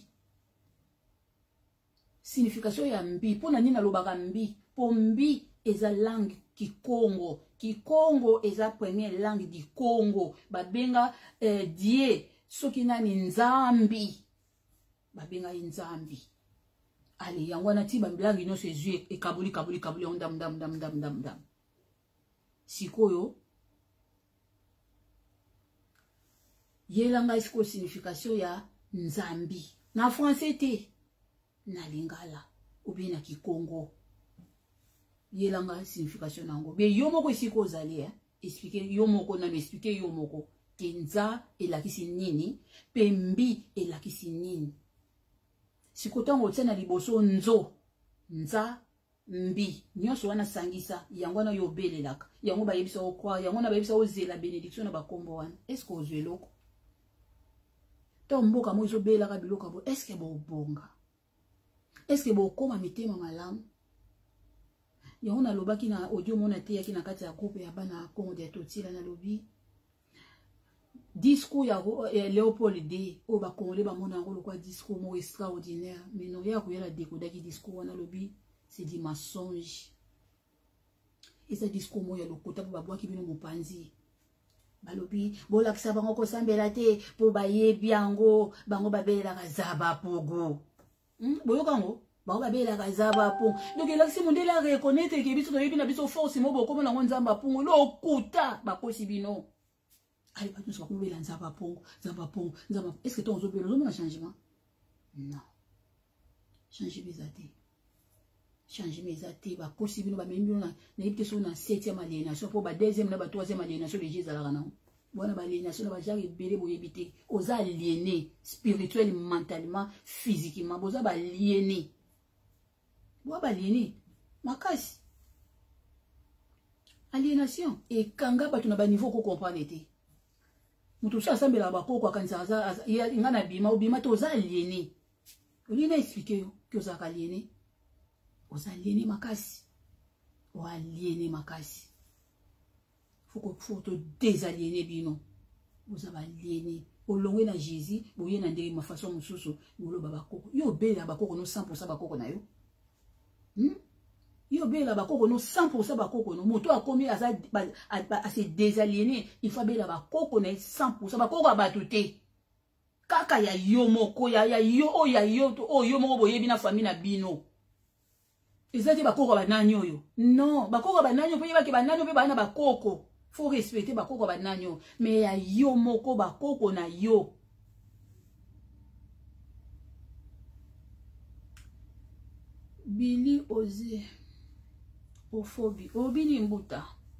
signification ya mbi pona nini alobaka mbi po mbi eza langue Kikongo. Kikongo eza première langue du Congo. Babenga die soki nani nzambi. Babenga nzambi. Ali yango na ti ba langue nyonso ezue e kabuli ndam. Sikoyo yelanga isiko signification ya nzambi. Na français te na lingala ou bien na Kikongo. Yelanga signification nango. Be yomoko isiko ozali expliquer yomoko na expliquer yomoko. Kenza elakisi nini, pembi elakisi nini. Sikotango tena liboso nzo, nza mbi. Nyonso wana sangisa, yango na yobelelaka. Yango ba yebisa okwa, yango na ba yebisa ozela benediction na ba kombo wana. Est-ce que ozwe loko? Ta mboka mo izobelaka biloka bo, est-ce que bo bonga? Est-ce que bo koma mitema malamu? Yango na lobaki na audio mona te yaki na kati ya groupe ya bana Kongo de Totila na lobi. Discours ya Léopold D. O ba Congolais ba mona ngolo kwa discours mo extraordinaire. Mais non ya kuyela décoder ki discours wana lobi c'est du mensonge. Et ce discours mo ya lokota ba bwa ki bino mopanzi. Ba lobi bolakisa bango ko sambela te po ba yebi yango bango ba bela ka zaba pogo. Boyokango ba ba bela ka zaba pogo. Donc il a si mondela reconnaître que biso yebi na biso force mo boko na nzamba pogo lokuta ba kosi bino. Allez, pas tous les gens Zamba Pongo. Est-ce que tu as un changement? Non. Changer mes athées. Changer mes athées. Bah, possible, bah, même on a été sur la 7e aliénation, pour la 2e, la 3e aliénation de Jésus à la Rana. Bon, l'aliénation, va jamais béler pour éviter. Aux aliénés, spirituellement, mentalement, physiquement. Vous avez aliéné. Vous avez aliéné. Ma casse. Aliénation. Et quand tu n'as pas niveau qu'on comprend l'été. Mutu sa sambe la bako kwa kanisa ya ngana bima ubima to za aliéné. Oli na expliquer yo que za aliéné. Oza aliéné makasi. O aliéné makasi. Faut te désaliéner bino. Vous avez aliéné. Olongwe na Jésus, boye na ndenge ma façon mususu, bolo babako. Yo bela bakoko no 100% bakoko na yo. Yo bela bakoko no 100% bakoko no moto akomi à se désaliéner il faut bela bakoko na 100% bakoko abatuté kaka ya yo moko ya yo o ya yo to o yo moko boyebi na famille na bino ezati bakoko bananyo yo non bakoko bananyo pe yebaki bananyo pe bana bakoko faut respecter bakoko bananyo mais ya yo moko bakoko na yo Billy Ozé Ophobie, Obini Mbuta.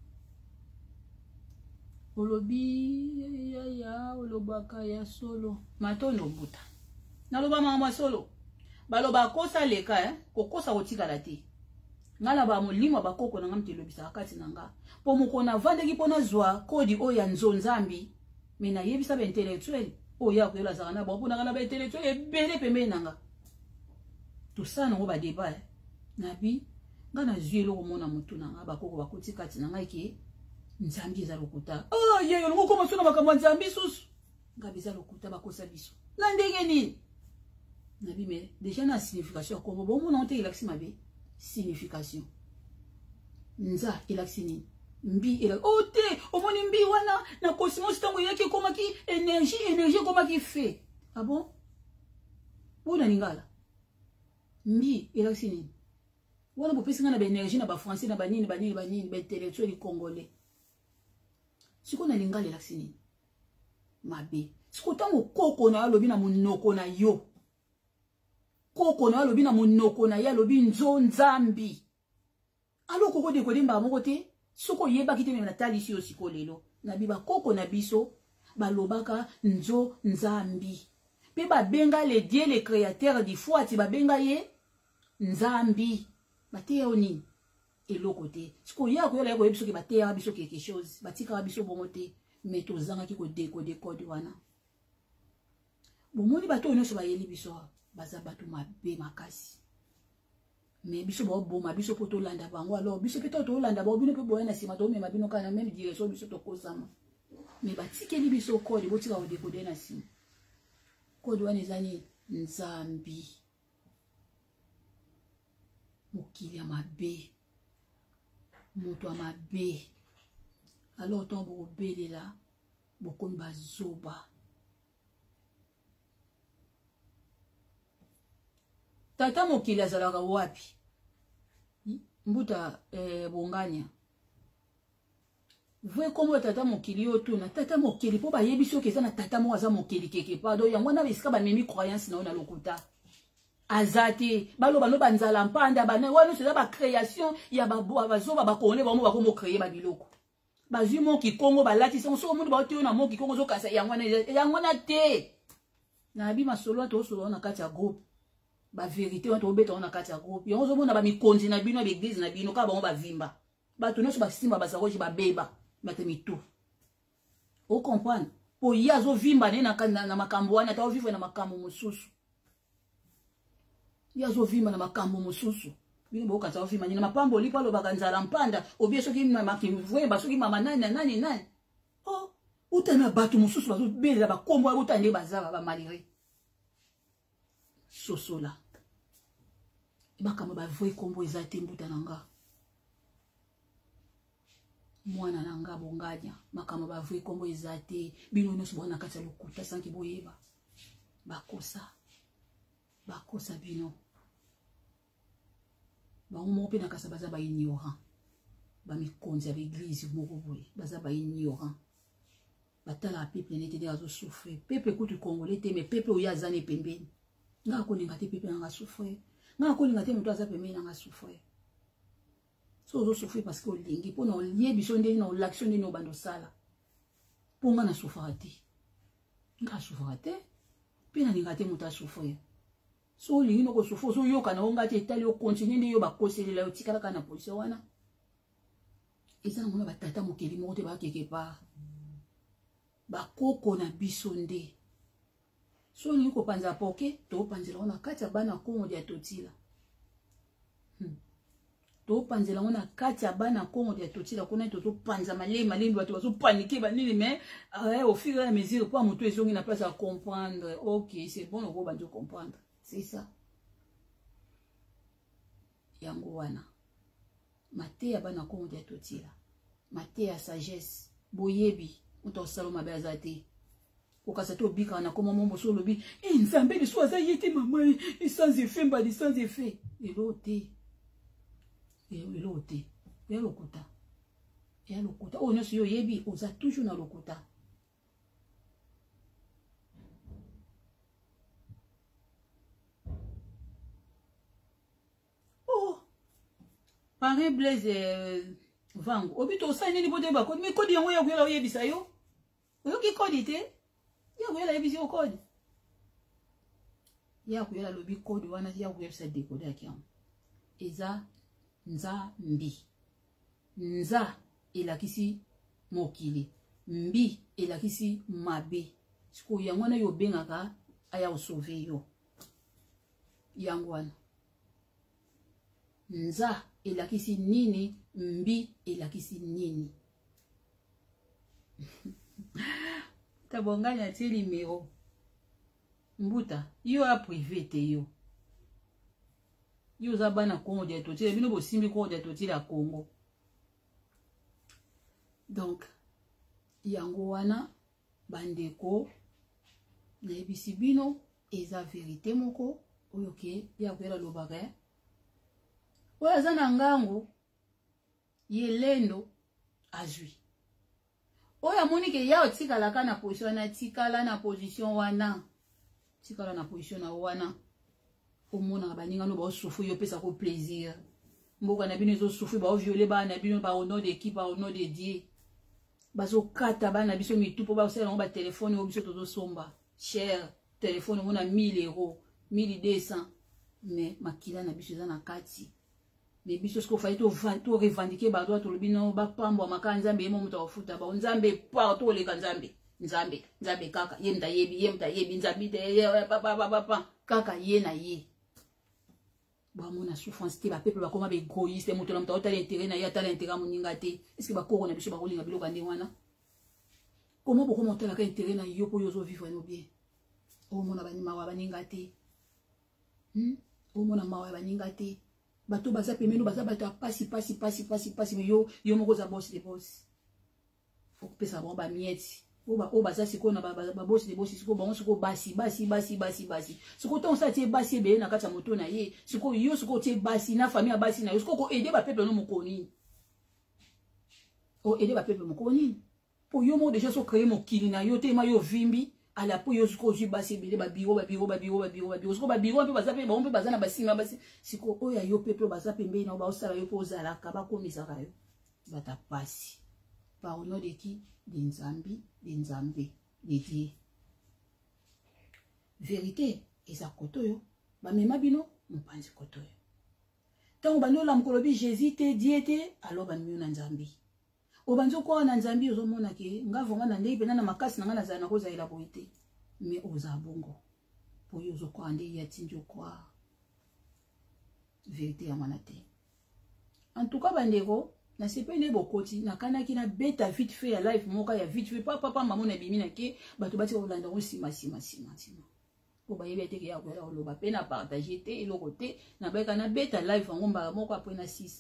Olobi ya olobaka ya solo. Matono Mbuta. Naloba mama solo. Baloba kosa leka kokosa otika lati. Ngala ba mulima bakoko na ngamti lobisa akati nanga. Po mukona vandeki pona zwa kodi oya nzonzambi. Mina yebisa ba intellectuel. Oya ko yela zakana ba pona kana ba intellectuel ebele pembe nanga. Tout ça no ba débat. Nabi ngana zuelo komona mutu na bakoko bakoti kati na ngai ke nzambi za lokuta yeyo ngo koma sona makamwa nzambi susu ngabiza lokuta bakosa biso na ndenge nini nabi me déjà na signification ko bo mona onte ilaksi mabe signification nza ilaksi nini mbi ila ote omoni mbi wana na cosmos tango yake koma ki énergie koma ki fait ah bon bona ningala mbi ilaksi nini Wana bopesi nga na ba énergie na ba français na ba nini ba intellectuel congolais. Siko na lingala laksini. Mabe. Siko tango koko na lobi na munoko na yo. Koko na lobi na munoko na ya lobi nzo nzambi. Alo koko de kodimba moko te. Soko yeba kite me na tali si osiko lelo. Na biba koko na biso ba lobaka nzo nzambi. Pe ba benga le Dieu le créateur du foi ti ba benga ye nzambi. Batea oni eloko te siko ya ko yela ko yebiso ke batea biso quelque chose batika biso bongote mais tozanga ki ko décoder code wana bomoni bato nyonso bayeli biso baza bato mabe makasi mais biso ba boma biso poto landa bango alors biso peut to landa ba bino pe boya na sima to mema bino kana même direction biso to kozama mais ba tikeli biso code botika o décoder na sima code wana ezani nzambi mokili ya mabe moto ya mabe alors ton bo belela bokomi bazoba tata mokili azalaka wapi mbuta bonganya vwe kombo tata mokili yo tuna tata mokili po bayebi soki eza na tata moko aza mokili keke pardon yango wana besika bamemi croyance na yo na lokuta azate baloba no banzala mpanda bana wana c'est ba création ya bazoba bakone bamo bakomo créer ba biloko bazwi moki kongo balati so mundu ba otiyo na moki kongo zo kasa yango na te na bi masolo to solo na kati ya groupe ba vérité wana to beta na kati ya groupe yango zo mona ba mikonzi na bino ba église na bino ka ba vimba ba to nyonso ba simba ba saroji ba beba ba temitu o comprendre po yazo vimba ne na makambo wana ta vivre na makambo mosusu yazo vimba na makambo mosusu bino boka ta vimba na mapambo lipa lo bakanzala mpanda obie soki na makimvwe ba soki mama nani oh utana batu mosusu bazo bela ba kombo utande bazaba ba malire sosola bakama ba vrai kombo ezate mbuta nanga mwana nanga bonganya makama ba vrai kombo ezate bino nyonso bona kati lokuta sanki boyeba bakosa bino bango pe na kasa baza ba ignorant ba mikonzi ya l'église moko boye baza ba ignorant batala peuple nete de azo souffrir peuple kutu congolais te mais peuple oya zane pembeni nga ko ninga te peuple nga souffrir nga ko ninga te muto aza pembeni nga souffrir so ozo souffrir parce que olingi pona oliebi so ndeni na l'action ndeni obando sala po nga na souffrir te nga souffrir te pe na ninga te muto souffrir so olingi no ko souffrir so yoka na onga te etali o continue ndi yo bakoselela yo tikala kana position wana eza na mona batata mokeli moko te ba keke pa bakoko na biso nde so olingi kopanza poke to panzela ona kati ya bana kongo dia totila to panzela ona kati ya bana kongo dia totila kuna to panza malemi bato bazo paniquer banini mais au fur et à mesure pour moto ezongi na place à comprendre OK c'est bon on va banjo comprendre c'est ça yango wana mate ya bana kongo dia totila mate ya sagesse boyebi uto saloma bazate okasa to bika na koma mombo so lobi nzambe ni so aza yete mama sans effet mbadi sans effet elote ya lokuta o nyoso yo yebi oza toujours na lokuta oh pare Blaise vango obito osani ni bote bako mi kodi yango ya kuyela oyebisa yo oyoki kodi te ya kuyela yebisi yo kodi ya kuyela lobi kodi wana ya kuyebisa dekode akiam eza nza elakisi mokili mbi elakisi mabe siko yango wana yo bengaka aya osauve yo yango wana nza elakisi nini mbi elakisi nini tabonganya ti limero mbuta yo a privé te yo za bana Congo dia totila bino bosimbi Congo dia totila Congo donc yango wana bandeko na ebisi bino eza vérité moko oyo ke ya kwela lobaka oyo za na ngango yelendo azwi oyo amoni ke ya otikala kana position na tikala na position wana tikala na position na wana omona baninga no ba souffrir yo pesa ko plaisir mboka na bino zo souffrir ba violer ba na bino ba au nom d'équipe au nom de Dieu bazo kata ba na biso mitupo ba osela ngo ba téléphone o biso tozo somba cher téléphone mona 1000 euros 1200 mais makila na biso za na kati mais biso ce qu'on fait to revendiquer ba droit to lobino ba pambo maka nzambe yemo muta ofuta ba nzambe partout le nzambe kaka ye mta yebi nzambe de papa kaka ye na ye Ba mona souffrance te ba peuple ba koma ba égoïste moto na mta otala intérêt na ya tala intérêt moninga te. Est-ce que ba koko na biso ba kolinga biloko ande wana? Comment beaucoup monter la intérêt na yo pour yo vivre no bien? O mona ba mawa baninga te. O mona mawa baninga te. Bato baza pemeno baza bato pasi mais yo moko za boss de boss. Faut que ça bon ba mieti. O baza siko na ba boss de boss siko bon siko basi. Siko ton sa tie basi be na kata moto na ye. Siko yo siko tie basi na famille basi na yo. Siko ko aider ba peuple no mokoni. O aider ba peuple mokoni. Pour yo mo déjà so créer mon kilina yo te ma yo vimbi à la po yo siko ju basi be ba biro siko ba biro pe baza pe ba on pe baza na basima basi siko o ya yo peuple baza pembe na ba osala yo po zala ka ba komisa ka yo bata pasi. Par au nom de qui? De Nzambi, de Dieu. Vérité, eza kotoyo. Ba mema bino, mpanzi kotoyo. Tant ba no la mkolobi Jésus te Dieu te, alors ba mio na Nzambi. Obanzo kwa na Nzambi ozo mona ke, nga vonga na ndei pena na makasi na nga na za na koza ila boite. Mais oza bongo. Po yo zo kwa ndei ya tinjo kwa. Vérité ya manate. En tout cas bandego, na sepele bokoti na kanaki na beta vite fait ya life moka ya vite fait papa maman na bimi na ke bato bati olanda ko sima po ba yebe te ke ya ko loba pe na partager te eloko te na ba kana beta life ngomba moko apre na 6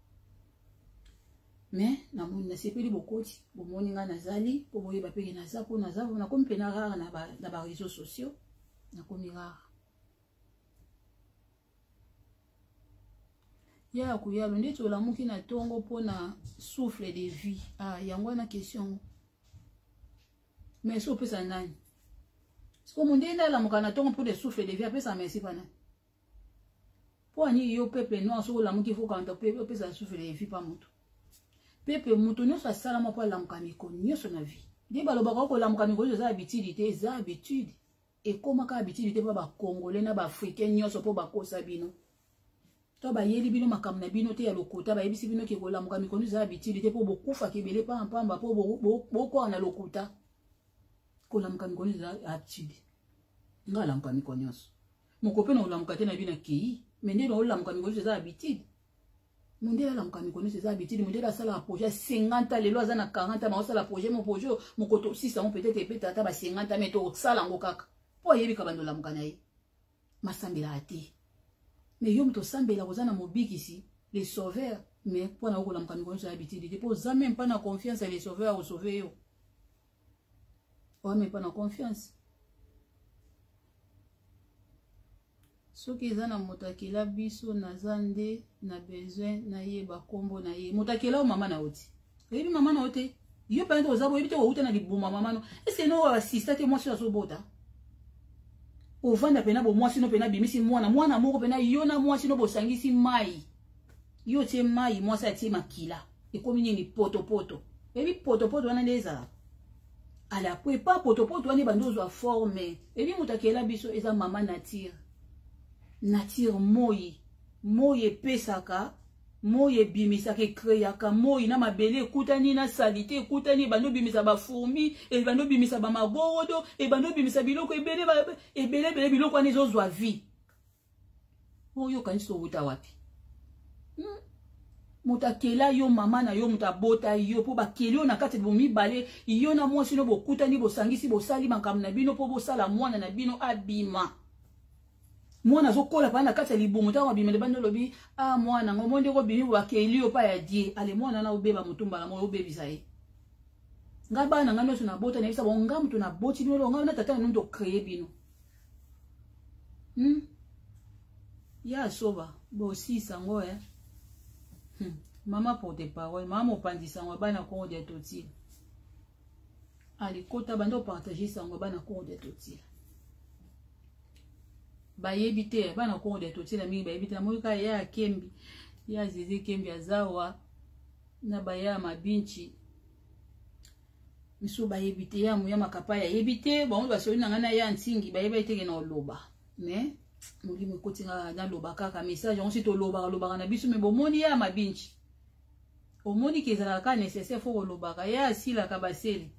mais na moni na sepele bokoti bo moni nga nazali po boye ba pe na za po na za na komi pe na rare na ba réseaux sociaux na komi rare. Ya kuyalo ndeti olamuki na tongo pona souffle de vie. Ah, yango na question. Mais so pesa nani? Siko mundenda la mukana tongo pour de souffle de vie apesa merci pana. Po ani yo pepe no so olamuki fo kanta pepe pesa souffle de vie pa mutu. Pepe mutu no sa sala mo pa la mukani ko nyoso na vie. Di baloba ko la mukani ko za habitude te za habitude. Et comment ka habitude te pa ba congolais na ba africain nyoso po ba kosa bino. To ba yeli bino makamna bino te ya lokota ba yebisi bino ke kola muka mikonu za habitude te po bokufa kebele pa mpamba po boko na lokota kola muka mikonu za habitude ngala muka mikonyoso mokope na ola muka te na bina ki mende na ola muka mikonu za habitude munde la muka mikonu za habitude munde la sala projet 50 lelo aza na 40 ma osala projet mon projet mokoto 6 mo peut-être peut-être ata ba 50 mais to sala ngo kaka po yebi ka bandola muka na ye masambela ate. Mais yo mto sambela kozana mobiki ici les sauveurs mais pour na okola mkani ko sa habitude de po za même pas na confiance les sauveurs au sauver yo. O même pas na confiance. Soki zana motakela biso na zande na besoin na ye ba kombo na ye. Motakela o mama na oti. Ebi mama na ote. Yo pa ndo zabo ebite o uta na libuma mama no. Est-ce que no assista te moi sur so bota? O vanda pena bo mwasi no pena bimisi mwana moko pena yo na mwasi no bo sangisi mai yo tie mai mwasi atie makila ekomi ni poto ebi poto wana ndeza ala po pa poto wana bandozo a forme ebi mutakela biso eza mama nature moyi pesaka moyi bimisaka créaka moyi na mabele kutani na salite kutani bando bimisa ba fourmi e bando bimisa ba magodo e bando bimisa biloko ebele biloko ani zozwa vie oyo kanso wuta wapi mutakela yo mama na yo mutabota yo po bakeli yo na kati bomi bale yo na mwasi no bokutani bosangisi bosali makamna na bino po bosala mwana na bino abima. Mwana zo kola pa na kati libumu ta wabimele bando lobi ah mwana ngomonde ko bimi wa keli opa ya die ale mwana na obeba mutumba la mo obebisa ye ngaba na ngano tuna bota na bisa bonga mtu na boti bino ngaba na tata ndo créer bino ya soba bo si sango mama porte parole mama opandisa ngo bana ko de toti ali kota bando partager sango bana ko de toti ba yebite bana ko de toti la mingi ba yebite na moika ya kembi ya zizi kembi azawa na ba ya mabinchi miso ba yebite ya muya makapa ya yebite ba ba so na ngana ya ntingi ba yebite ke na loba mais muri mo kotinga na loba kaka message on sito loba na biso me bomoni ya mabinchi omoni ke zala ka nécessaire fo loba ka ya sila ka baseli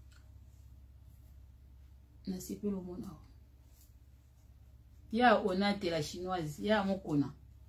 na sipelo mona ya onate la chinoise ya mokona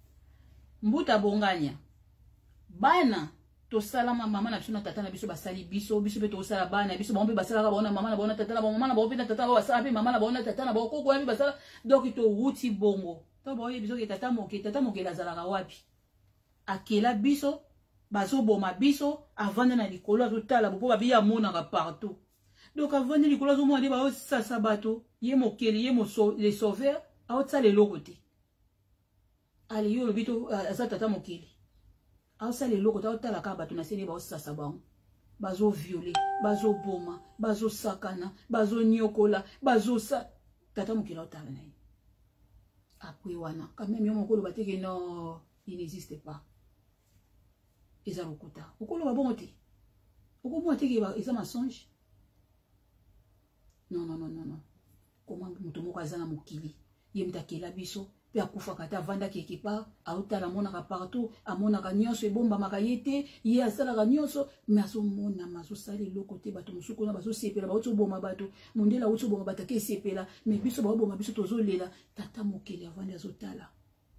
mbuta bonganya bana to salama mama na biso na tata na biso basali biso be to sala bana biso ba mpe basala ka bona mama na bona tata na bona mama na bona tata na basala pe mama na bona tata na bona koko na basala donc to wuti bongo to ba ye biso ke tata moke la zala ka wapi akela biso bazo boma biso avanda na likolo azotala bo babiya mona ka partout donc avanda likolo zo mona ba sasa bato ye mokeli ye moso les sauveurs a tsale lokote ale yo lobito asa tata mokeli a tsale lokote a tala ka bato na sene ba sasa bango bazo violer bazo boma bazo sakana bazo nyokola bazo sa tata mokeli a tala na ye après wana quand même yo mokolo bateke non il n'existe pas eza lokuta okolo babongo te okomo te ke eza mensonge non comment muto moko azana mokili ye mtakela biso pe akufa kata vanda quelque part autala mona ka partout amona ka nyonso ebomba makayete ye asala ka nyonso mais azomona mazo sali lokote bato musuko na bazo sepela bato boma bato mondela uto boma bato ke sepela mais biso ba boma biso tozolela tata mokili avanda azotala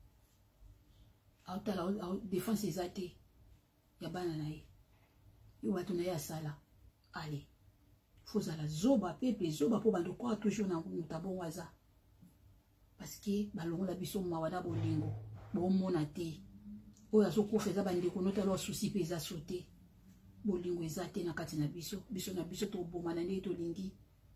autala défense ezate ya bana na ye yo bato na ye asala allez fozala zoba pepe zoba po bando kwa toujours na mutabon waza parce que balongola biso mawa na bolingo bomona te oyo azokufa eza bandeko notala souci pe eza sote bolingo eza te na kati na biso na biso toboma na ndenge tolingi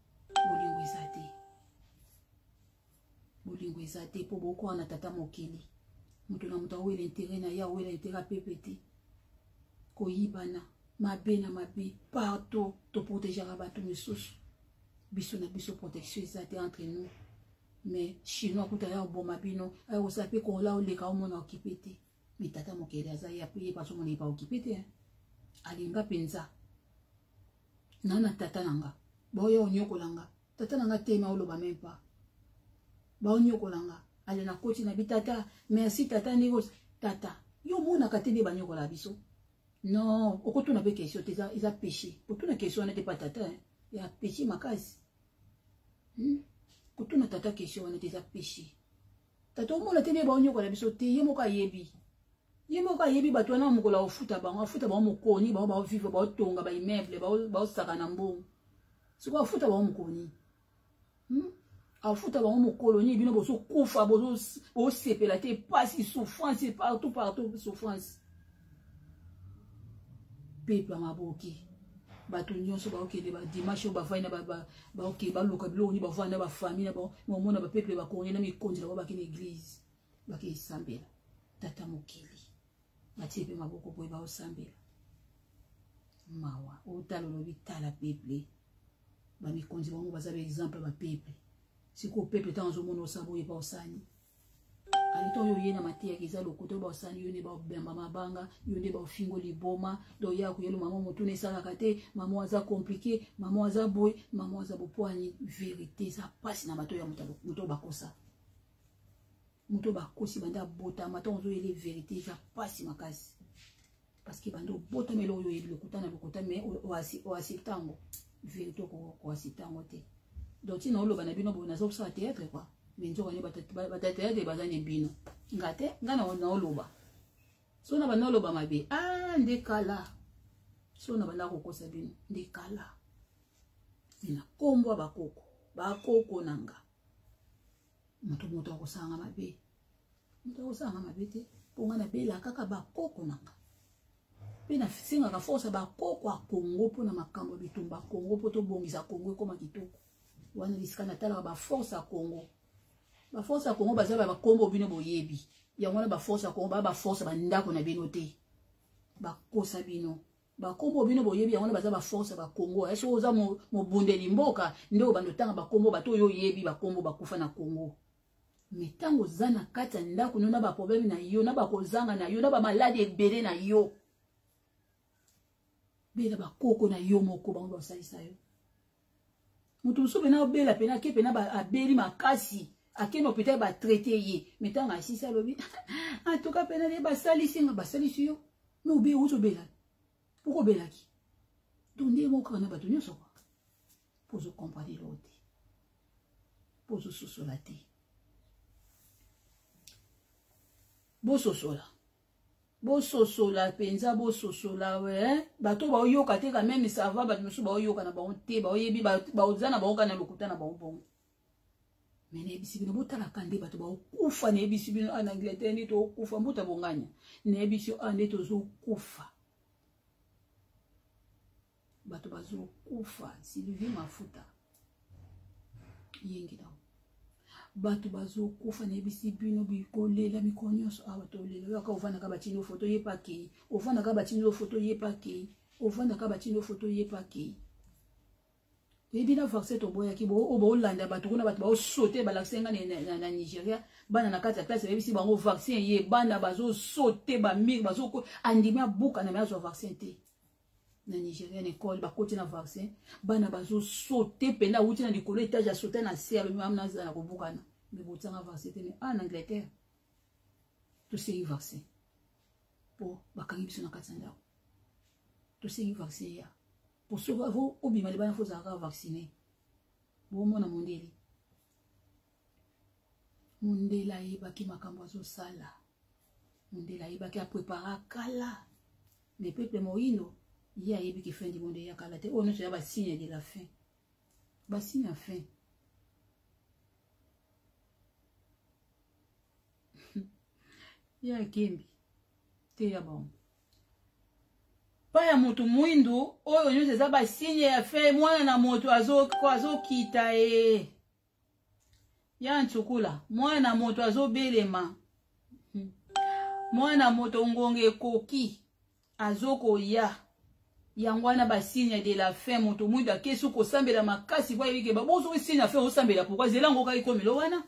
bolingo eza te po bokoa na tata mokili mutu na mutu awela intérêt na ya awela intérêt pepe te koyibana mabe na mabe partout to protéger bato misusu biso na biso protection ezate entre nous mais chinois kuta ya boma bino ayo sape ko la oleka omona occupé te mais tata mokeli aza ya paye parce que pas occupé te alinga penza nana tata nanga boyo onyokolanga tata nanga tema oloba même pas ba onyokolanga ale na koti na bitata merci tata nigo tata yo mona katende banyokola biso. Non, au côté on avait question, ils ont péché. Pour toute la question, on n'était pas tata, il a péché ma case. Pour toute notre question, on était péché. Tata, on a tenu bon, on a vu sauter, il y a mon yebi. Il y a mon yebi, bah, toi, on a foot à bas, on foot à bas, on connaît, bah, on vivre, bah, on tonga, bah, immeuble, bah, sakanambo. C'est quoi, foot à bas, on connaît. A foot à bas, on colonie, bien, bon, so, koufa, bon, so, sépélate, pas si souffrance, partout, souffrance. Peuple maboki bato nyonso ba okende ba dimanche ba vaina ba oké ba loka biloni ba vanda ba famille ba mona ba peuple ba konye na mikonzi la ba kine église ba ke sambela tata mokili ba tipe maboko boy ba osambela mawa otalo lo bitala peuple ba mikonzi ba mo ba za exemple ba peuple siko peuple tanzo mona osabo ye ba osani alito yo yena matia kiza lokoto ba osani yo ne ba bemba mabanga yo ne ba fingo liboma do ya ku yelo mama motu ne sala kate mama waza compliqué mama waza boy mama waza bopoani vérité ça passe na bato ya moto bakosa moto bakosi banda bota mato zo yele vérité ça passe makasi parce que bando bota melo yo yele lokota mais oasi tango vérité ko oasi tango te donc ti na lo bana bino bo na zo sa théâtre quoi. Mais nous avons des bazani bino. Ngate, ngana oloba. So na bana oloba mabe. Ah, ndekala. So na bana koko sabino, ndekala. Ina kombo bakoko. Bakoko nanga. Muto akosanga mabe. Muto akosanga mabe te. Ponga na bela kaka bakoko nanga. Pe na singa ka force bakoko a Congo pona makambo bitumba Congo poto bongisa Congo koma kitoko. Wana liskana tala ba force a Congo. Ba force à Congo baza ba kombo bino boyebi ya ngona ba force à Congo ba force ba ndako na bino te ba kosa bino ba kombo bino boyebi ya ngona baza ba force ba Congo eso oza mo bundeli mboka ndeko bando tanga ba kombo bato yo yebi ba kombo bakufa na Congo metango zana kata ndako nona ba problème na yo na ba kozanga na yo na ba malade ebele na yo bela ba koko na yo moko bango salisa yo mutu so bena bela pena ke pena ba abeli makasi akeno peut-être ba traiter ye metanga si ça lobi en tout cas pena ba salisi yo no be uto bela pourquoi bela ki donner mon kana ba donner so pour se comprendre l'autre pour se sosolater bo sosola bo sosola penza bo sosola we bato ba oyoka te quand même ça va bato musu ba oyoka na ba onte ba oyebi ba ozana ba oka na lokuta na ba bongo mais ne bisi bino botala kande bato ba okufa ne bisi bino en Angleterre ni to okufa muta bonganya ne bisi ande to zo kufa bato bazo kufa Sylvie Mafuta yengi dawo bato bazo kufa ne bisi bino bikolela mikonyoso awa to lelo yaka ovana ka batino photo yepaki ovana ka batino photo yepaki ovana ka batino photo yepaki ebina vaccin to boya ki bo olanda bato kuna bato ba sauter ba laksenga na Nigeria bana na kati ya classe bisi bango vaccin ye bana bazo sauter ba mir bazo ko andimia buka na mazo vaccin te na Nigeria l'école ba koti na vaccin bana bazo sauter pena wuti na likolo etage ya sauter na serre même na za na kobukana mais botanga vaccin te mais en Angleterre tout c'est vaccin pour bakangi biso na katanda tout c'est vaccin ya pour ceux vous obima les bana faut za vacciner bo mona mondela yebaki makambo azo sala mondela yebaki a préparer kala mais peuple moino il y a qui fin du monde ya kala te on ne ba signe de la fin ba signe à fin ya kembi te ya bon pa ya moto mwindu oyo nyose za ba signe ya fin mwana na moto azo kita ya nchukula mwana moto azo belema mwana moto ngonge koki azo koya yangwana ba signe de la fin moto mwindu akesu ko sambela makasi kwa yike ba bozo signe ya fin o sambela pourquoi zelango ka ikomelo wana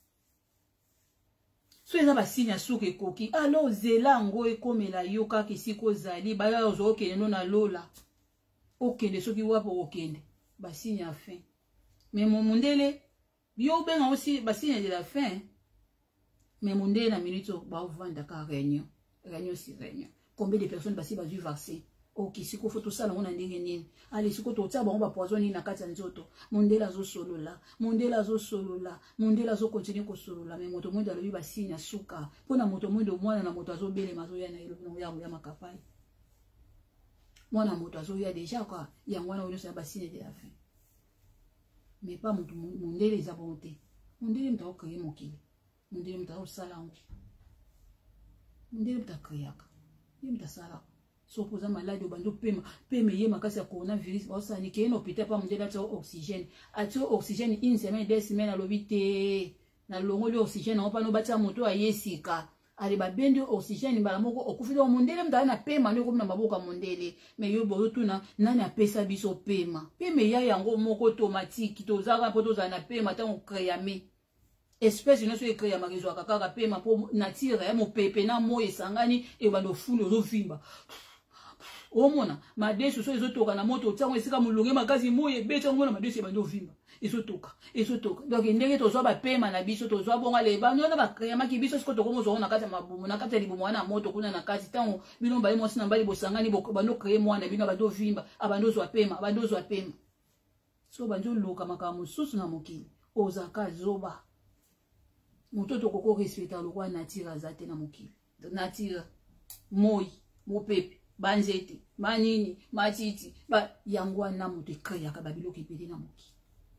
so eza ba signe suke koki alors zelango ekomela yoka kisiko zali ba yozo okene na lola okende soki wapo okende ba signe ya fin mais mon mondele yo benga aussi ba signe de la fin mais mondele na minute ba vanda ka réunion si réunion combien de personnes basi ba du vaccin ok siko faut tout ça on a ndenge nini allez siko to tsa ba poison na kati ya nzoto mondela zo solola mondela zo continue ko solola mais moto mwendo alobi ba signe suka pona moto mwendo mwana na moto azo bele mazo ya na ilo ya makapai mwana moto azo ya déjà quoi ya mwana oyo sa ba signe de la fin mais pas moto mondele za bonté mondele mta okeye mokili mondele mta osalango mondele mta kriaka mta sala sopoza malade obando pema ye makasi ya coronavirus osa ni ke no hôpital pa mondela tso oxygène atio oxygène une semaine 2 semaines alobi te na longo le oxygène on pa no batia moto ayesika ali ba bende oxygène bala moko okufida mondele mta na pema ne ko na maboka mondele mais yo boyo tuna nani apesa biso pema ya yango moko automatique tozaka poto za na pema ta on créame espèce ino so ekreya makezo akaka pema po nature ya mopepe na moyo esangani e bando fulu zo vimba omona madesu so ezotoka na moto tsango esika mulunge makazi moye beta ngona madesu bando vimba ezotoka donc ndenge tozwa ba pema na biso tozwa bonga le banyo na ba créer maki biso siko tokomo zo na kati ya mabumu na kati ya libumu na moto kuna na kati tango bino bali mosi na bali bosangani bando créer mwana bino bando vimba abando zo pema so bando loka makamu susu na mokili ozaka zoba mototo koko respecta lokwa nature azate na mokili nature moi mopepe banzete manini matiti ba yangwa na moto ekreya ka babilo kepeli na mokili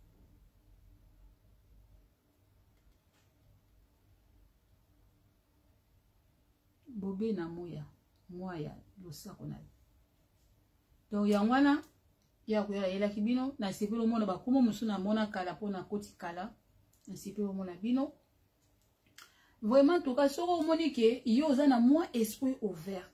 bobe na moya losako na donc yangwana ya koyala yela kibino na sepelo mona bakumo musuna mona kala pona koti kala na sepelo mona bino. Vraiment, tout cas, sur Monique, il y a moins esprit ouvert.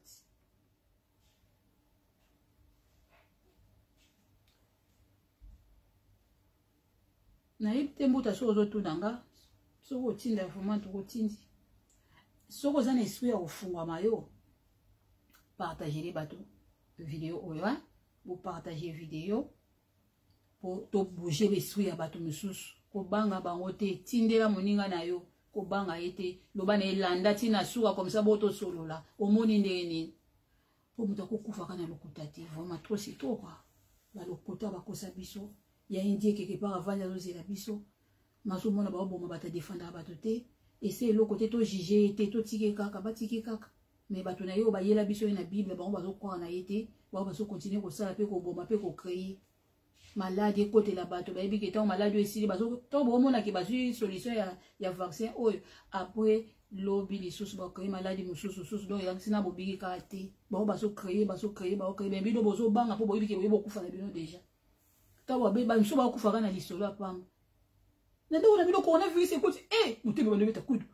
Naïb tembuta sur autres nanga, sur au tinda vraiment tout tindi. Sur un esprit au fond à maillot, partagez les bateaux, vidéo ou là, vous partagez vidéo pour bouger l'esprit à bateau monsieur, pour banga bangote, tindela moninga na yo. Kobanga ete lobana elanda tina suka comme ça boto solola omoni ndeni po muta kokufa kana lokuta te vraiment trop c'est trop quoi ba lokota ba kosa biso ya indie quelque part avant ya zozela biso maso mona ba oboma bata défendre ba toté et c'est le côté to juger te to tike kaka ba tike kaka mais bato na yo ba yela biso na Bible ba bazo croire na yete ba bazo continuer ko sala pe ko boma pe ko créer maladie côté la bato ba yebi ke tant maladie ici bazo to bo mona ke bazu solution ya vaccin oyo après lobi lisusu ba créer maladie mususu donc ya sina bobiki ka te ba bazo créer ba créer bino bozo banga po boyebi ke boyebo kufa na bino déjà to ba be ba mso ba kufa kana lisolo apam na ndo na bino coronavirus écoute mutembe ba ndebeta kudu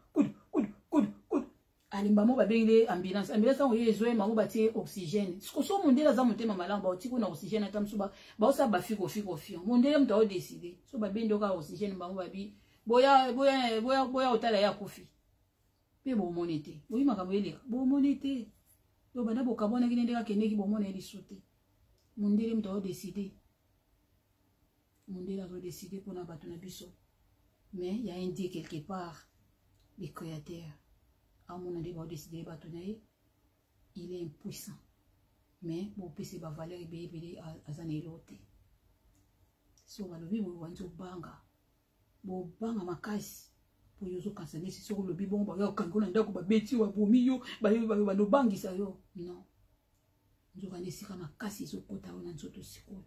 alimba mo ba bengile ambulance on yezo mamo batie oxygène siko so mondela za motema malanga ba otiko na oxygène ata msuba ba osa ba fiko mondela mto décider so ba bendo ka oxygène mamo babi boya otala ya kufi pe bo monete boyi makambo eleka bo monete do bana bokabona kinendeka keneki bo mona eli sote mondela mto décider mondela zo décider pour na bato na biso mais il y a un Dieu quelque part le créateur à mon avis va décider batonaye il est impuissant mais bon pese ba valeur bébé azane lote so balobi bo wanzo banga bo banga makasi po yozo kansane si so lobi bon ba yo kangola ndako ba beti wa bomi yo ba no bangisa yo non nzo kanesika makasi so kota ona nzoto siko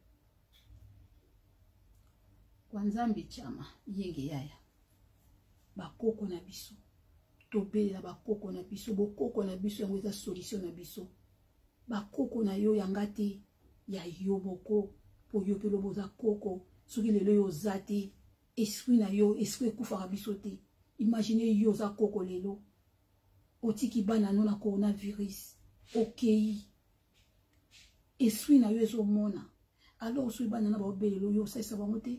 kwa nzambe chama yenge yaya bakoko na biso tobela bakoko na biso bokoko na biso yango eza solution na biso bakoko na yo yanga te ya yo boko po yo pelo boza koko soki lelo yo zate esprit na yo esprit ekufaka biso te imagine yo za koko lelo otiki bana no na coronavirus okei esprit na yo ezomona alors soki bana na baobelelo yo osalisa bango te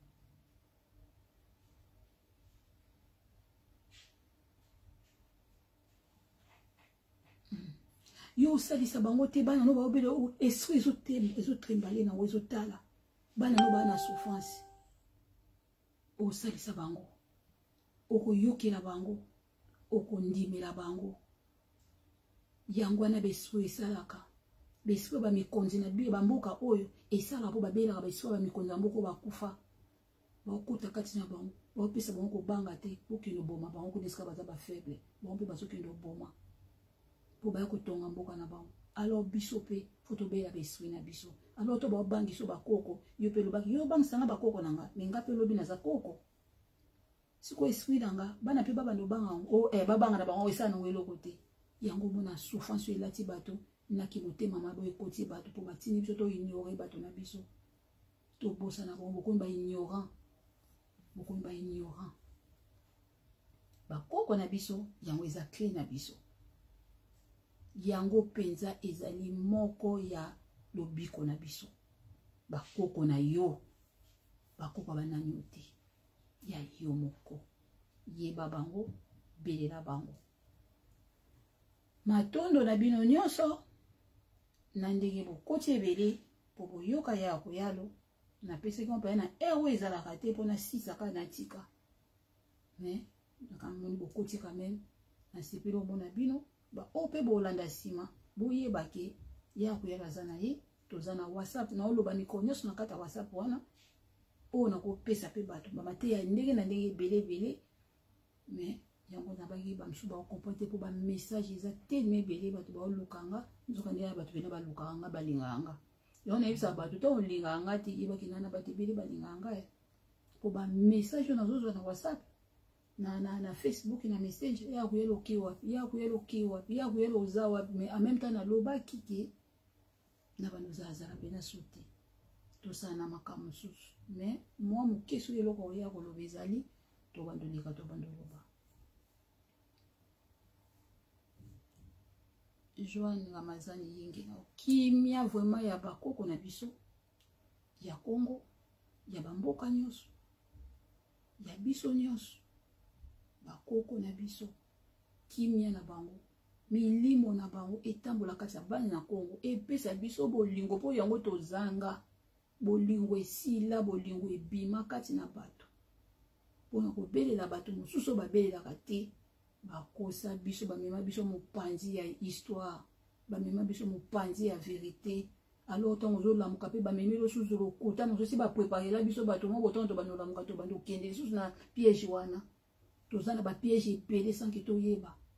yo salisa bango te bana no baobele esprit ezotrembale na ezotala bana no bana souffrance o salisa bango okoyokela bango okondimela bango yango na beswe esalaka beswe ba mikonzi na bi bamboka oyo esala po babelaka beswe ba mikonzi bamboka bakufa bakuta kati na bango bapesa bango kobanga te okendo boma bango kodeska baza ba faible bango pe bazokendo boma pour ba ko tonga mboka na bango alors biso pe foto be ya beswi na biso alors to ba bangi so bakoko yo pe lobaki yo bang sanga bakoko nanga menga pe lobi na za koko siko esprit nanga bana pe baba no banga o babanga na bango esana welo kote yango mona souffrance elati bato na ki motema mabo ekoti bato po batini biso to ignorer bato na biso to bosa na bango ko ba ignorant bakoko na biso yango eza clé na biso yango penza ezali moko ya lobiko na biso bakoko na yo bakoko banani te ya yo moko yeba bango belela bango matondo na bino nyonso na ndenge bokoti ebele po boyoka ya koyalo na pese ko pa na ewe ezalaka te pona sisaka na tika mais nakamoni bokoti quand même na sepelo mona bino ba ope bolanda sima boye bake ya kuyala zana ye tozana WhatsApp na oloba mikonyoso na kata WhatsApp wana o na ko pesa pe bato ba mate ya ndenge na ndenge belé mais yango na bagi ba msuba ko comporter pour ba message eza tellement belé bato ba olukanga nzoka ndela bato bena ba lukanga balinganga yona ibisa bato to olinganga ti ibaki nana bato belé balinganga pour ba message na zozo na WhatsApp na Facebook na message ya kuyelo kiwa uzawa mais en même temps na loba kiki na banoza azara bena sote to sana makamu susu mais moi mo kesu yelo ko ya ko lobezali to bandolika to bandoloba Joan Ramazani yingi na kimia vraiment ya bakoko na biso ya Congo ya bamboka nyonso ya biso nyonso bakoko na biso kimia na bango milimo na bango etambola kati ya bana na Congo epesa biso bolingo po yango tozanga bolingo esila bolingo ebima kati na bato pona kobelela bato mosusu babelelaka te bakosa biso bamema biso mopanzi ya histoire bamema biso mopanzi ya vérité alors tango zolamuka pe bamemi losusu lokuta mosusu bapreparela biso bato moko tango tobandolamuka tobanda okende lisusu na piège wana tozana ba piège epele sans que toyeba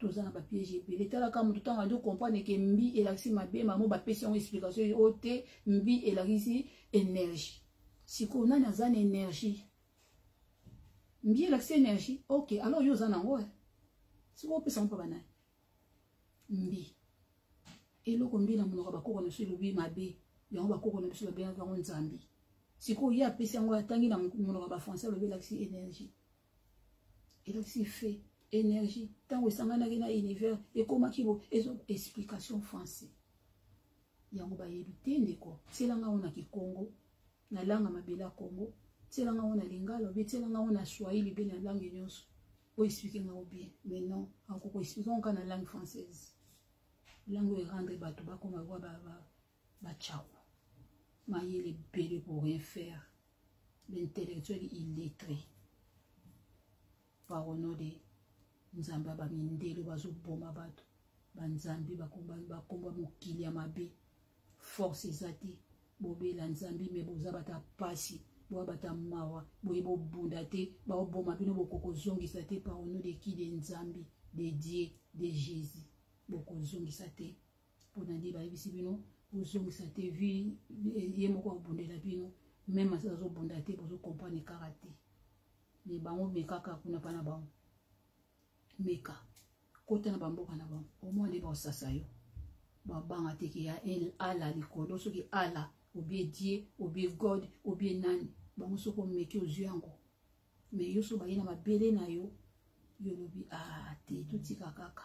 tozana ba piège ebele tala ka mutu tanga ndo comprendre que mbi elakisi mabe mamo ba pesi en explication ote mbi elakisi énergie siko nani azana énergie mbi elakisi énergie OK alors yo zana ngo siko pesa mpa bana mbi eloko mbi na munoko bakoko na so lobi mabe yango bakoko na biso babenga kango nzambi siko ya pesi yango atangi na munoko ba français lobi elakisi énergie elakisi fait énergie tant esangana na univers ekomaki bo ezo explication français yango ba yebi ndeko selanga ona kikongo na langa mabela Congo selanga ona lingala be selanga ona swahili be na langue nyonso o expliquer nga bien mais non encore expliquer on na langue française langue est rendre bato ba koma ba ciao mayele belé pour rien faire l'intellectuel illettré par au nom de nzamba ba mindelo bazoboma bato banzambi bakomba mokili ya mabe force ezati bobela nzambi me boza bata pasi boa bata mawa boye bobunda te baoboma bino bokokozongisa te par au nom de qui de nzambi de Dieu de Jésus bokozongisa te mpona nde bayebisi bino bozongisa te vi ye moko abundela bino même asa azobunda te bozokomprane kaka te me bango mekaka kuna mpa na bango meka kota na bamboka na bango omoi nde baosasa yo babanga teke ya ala likolo soki ala obie die obie god obie nani bango soki omeki ozwi yango me yo so baye na mabele na yo yolobi te totika kaka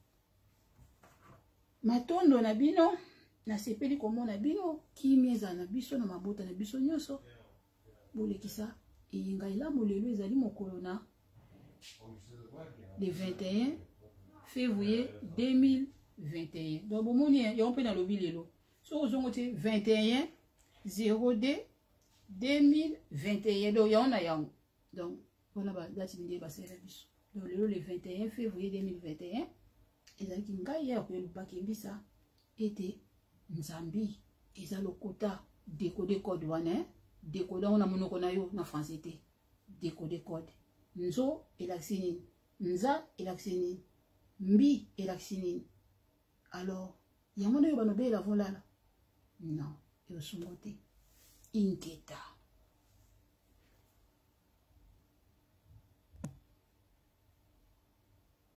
matondo na bino nasepeli komona bino kimia ezala na biso na mabota na biso nyonso bolekisa eyinga elamu lelo ezali mokolo na le 21 février 2021 donc bomoni yango mpe nalobi lelo soki ozongo te 21 02 2021 donc yango na yango donc wana badati nde basala biso donc lelo le 21 février 2021 ezalaki ngai ya koyelobaki mbisa ete nzambi eza lokota décode code wana décode wana monoko na yo na français te décode code nzo elakisi nini nza elakisi nini mbi elakisi nini alors yango na yo banobela volala non eosungo te inketa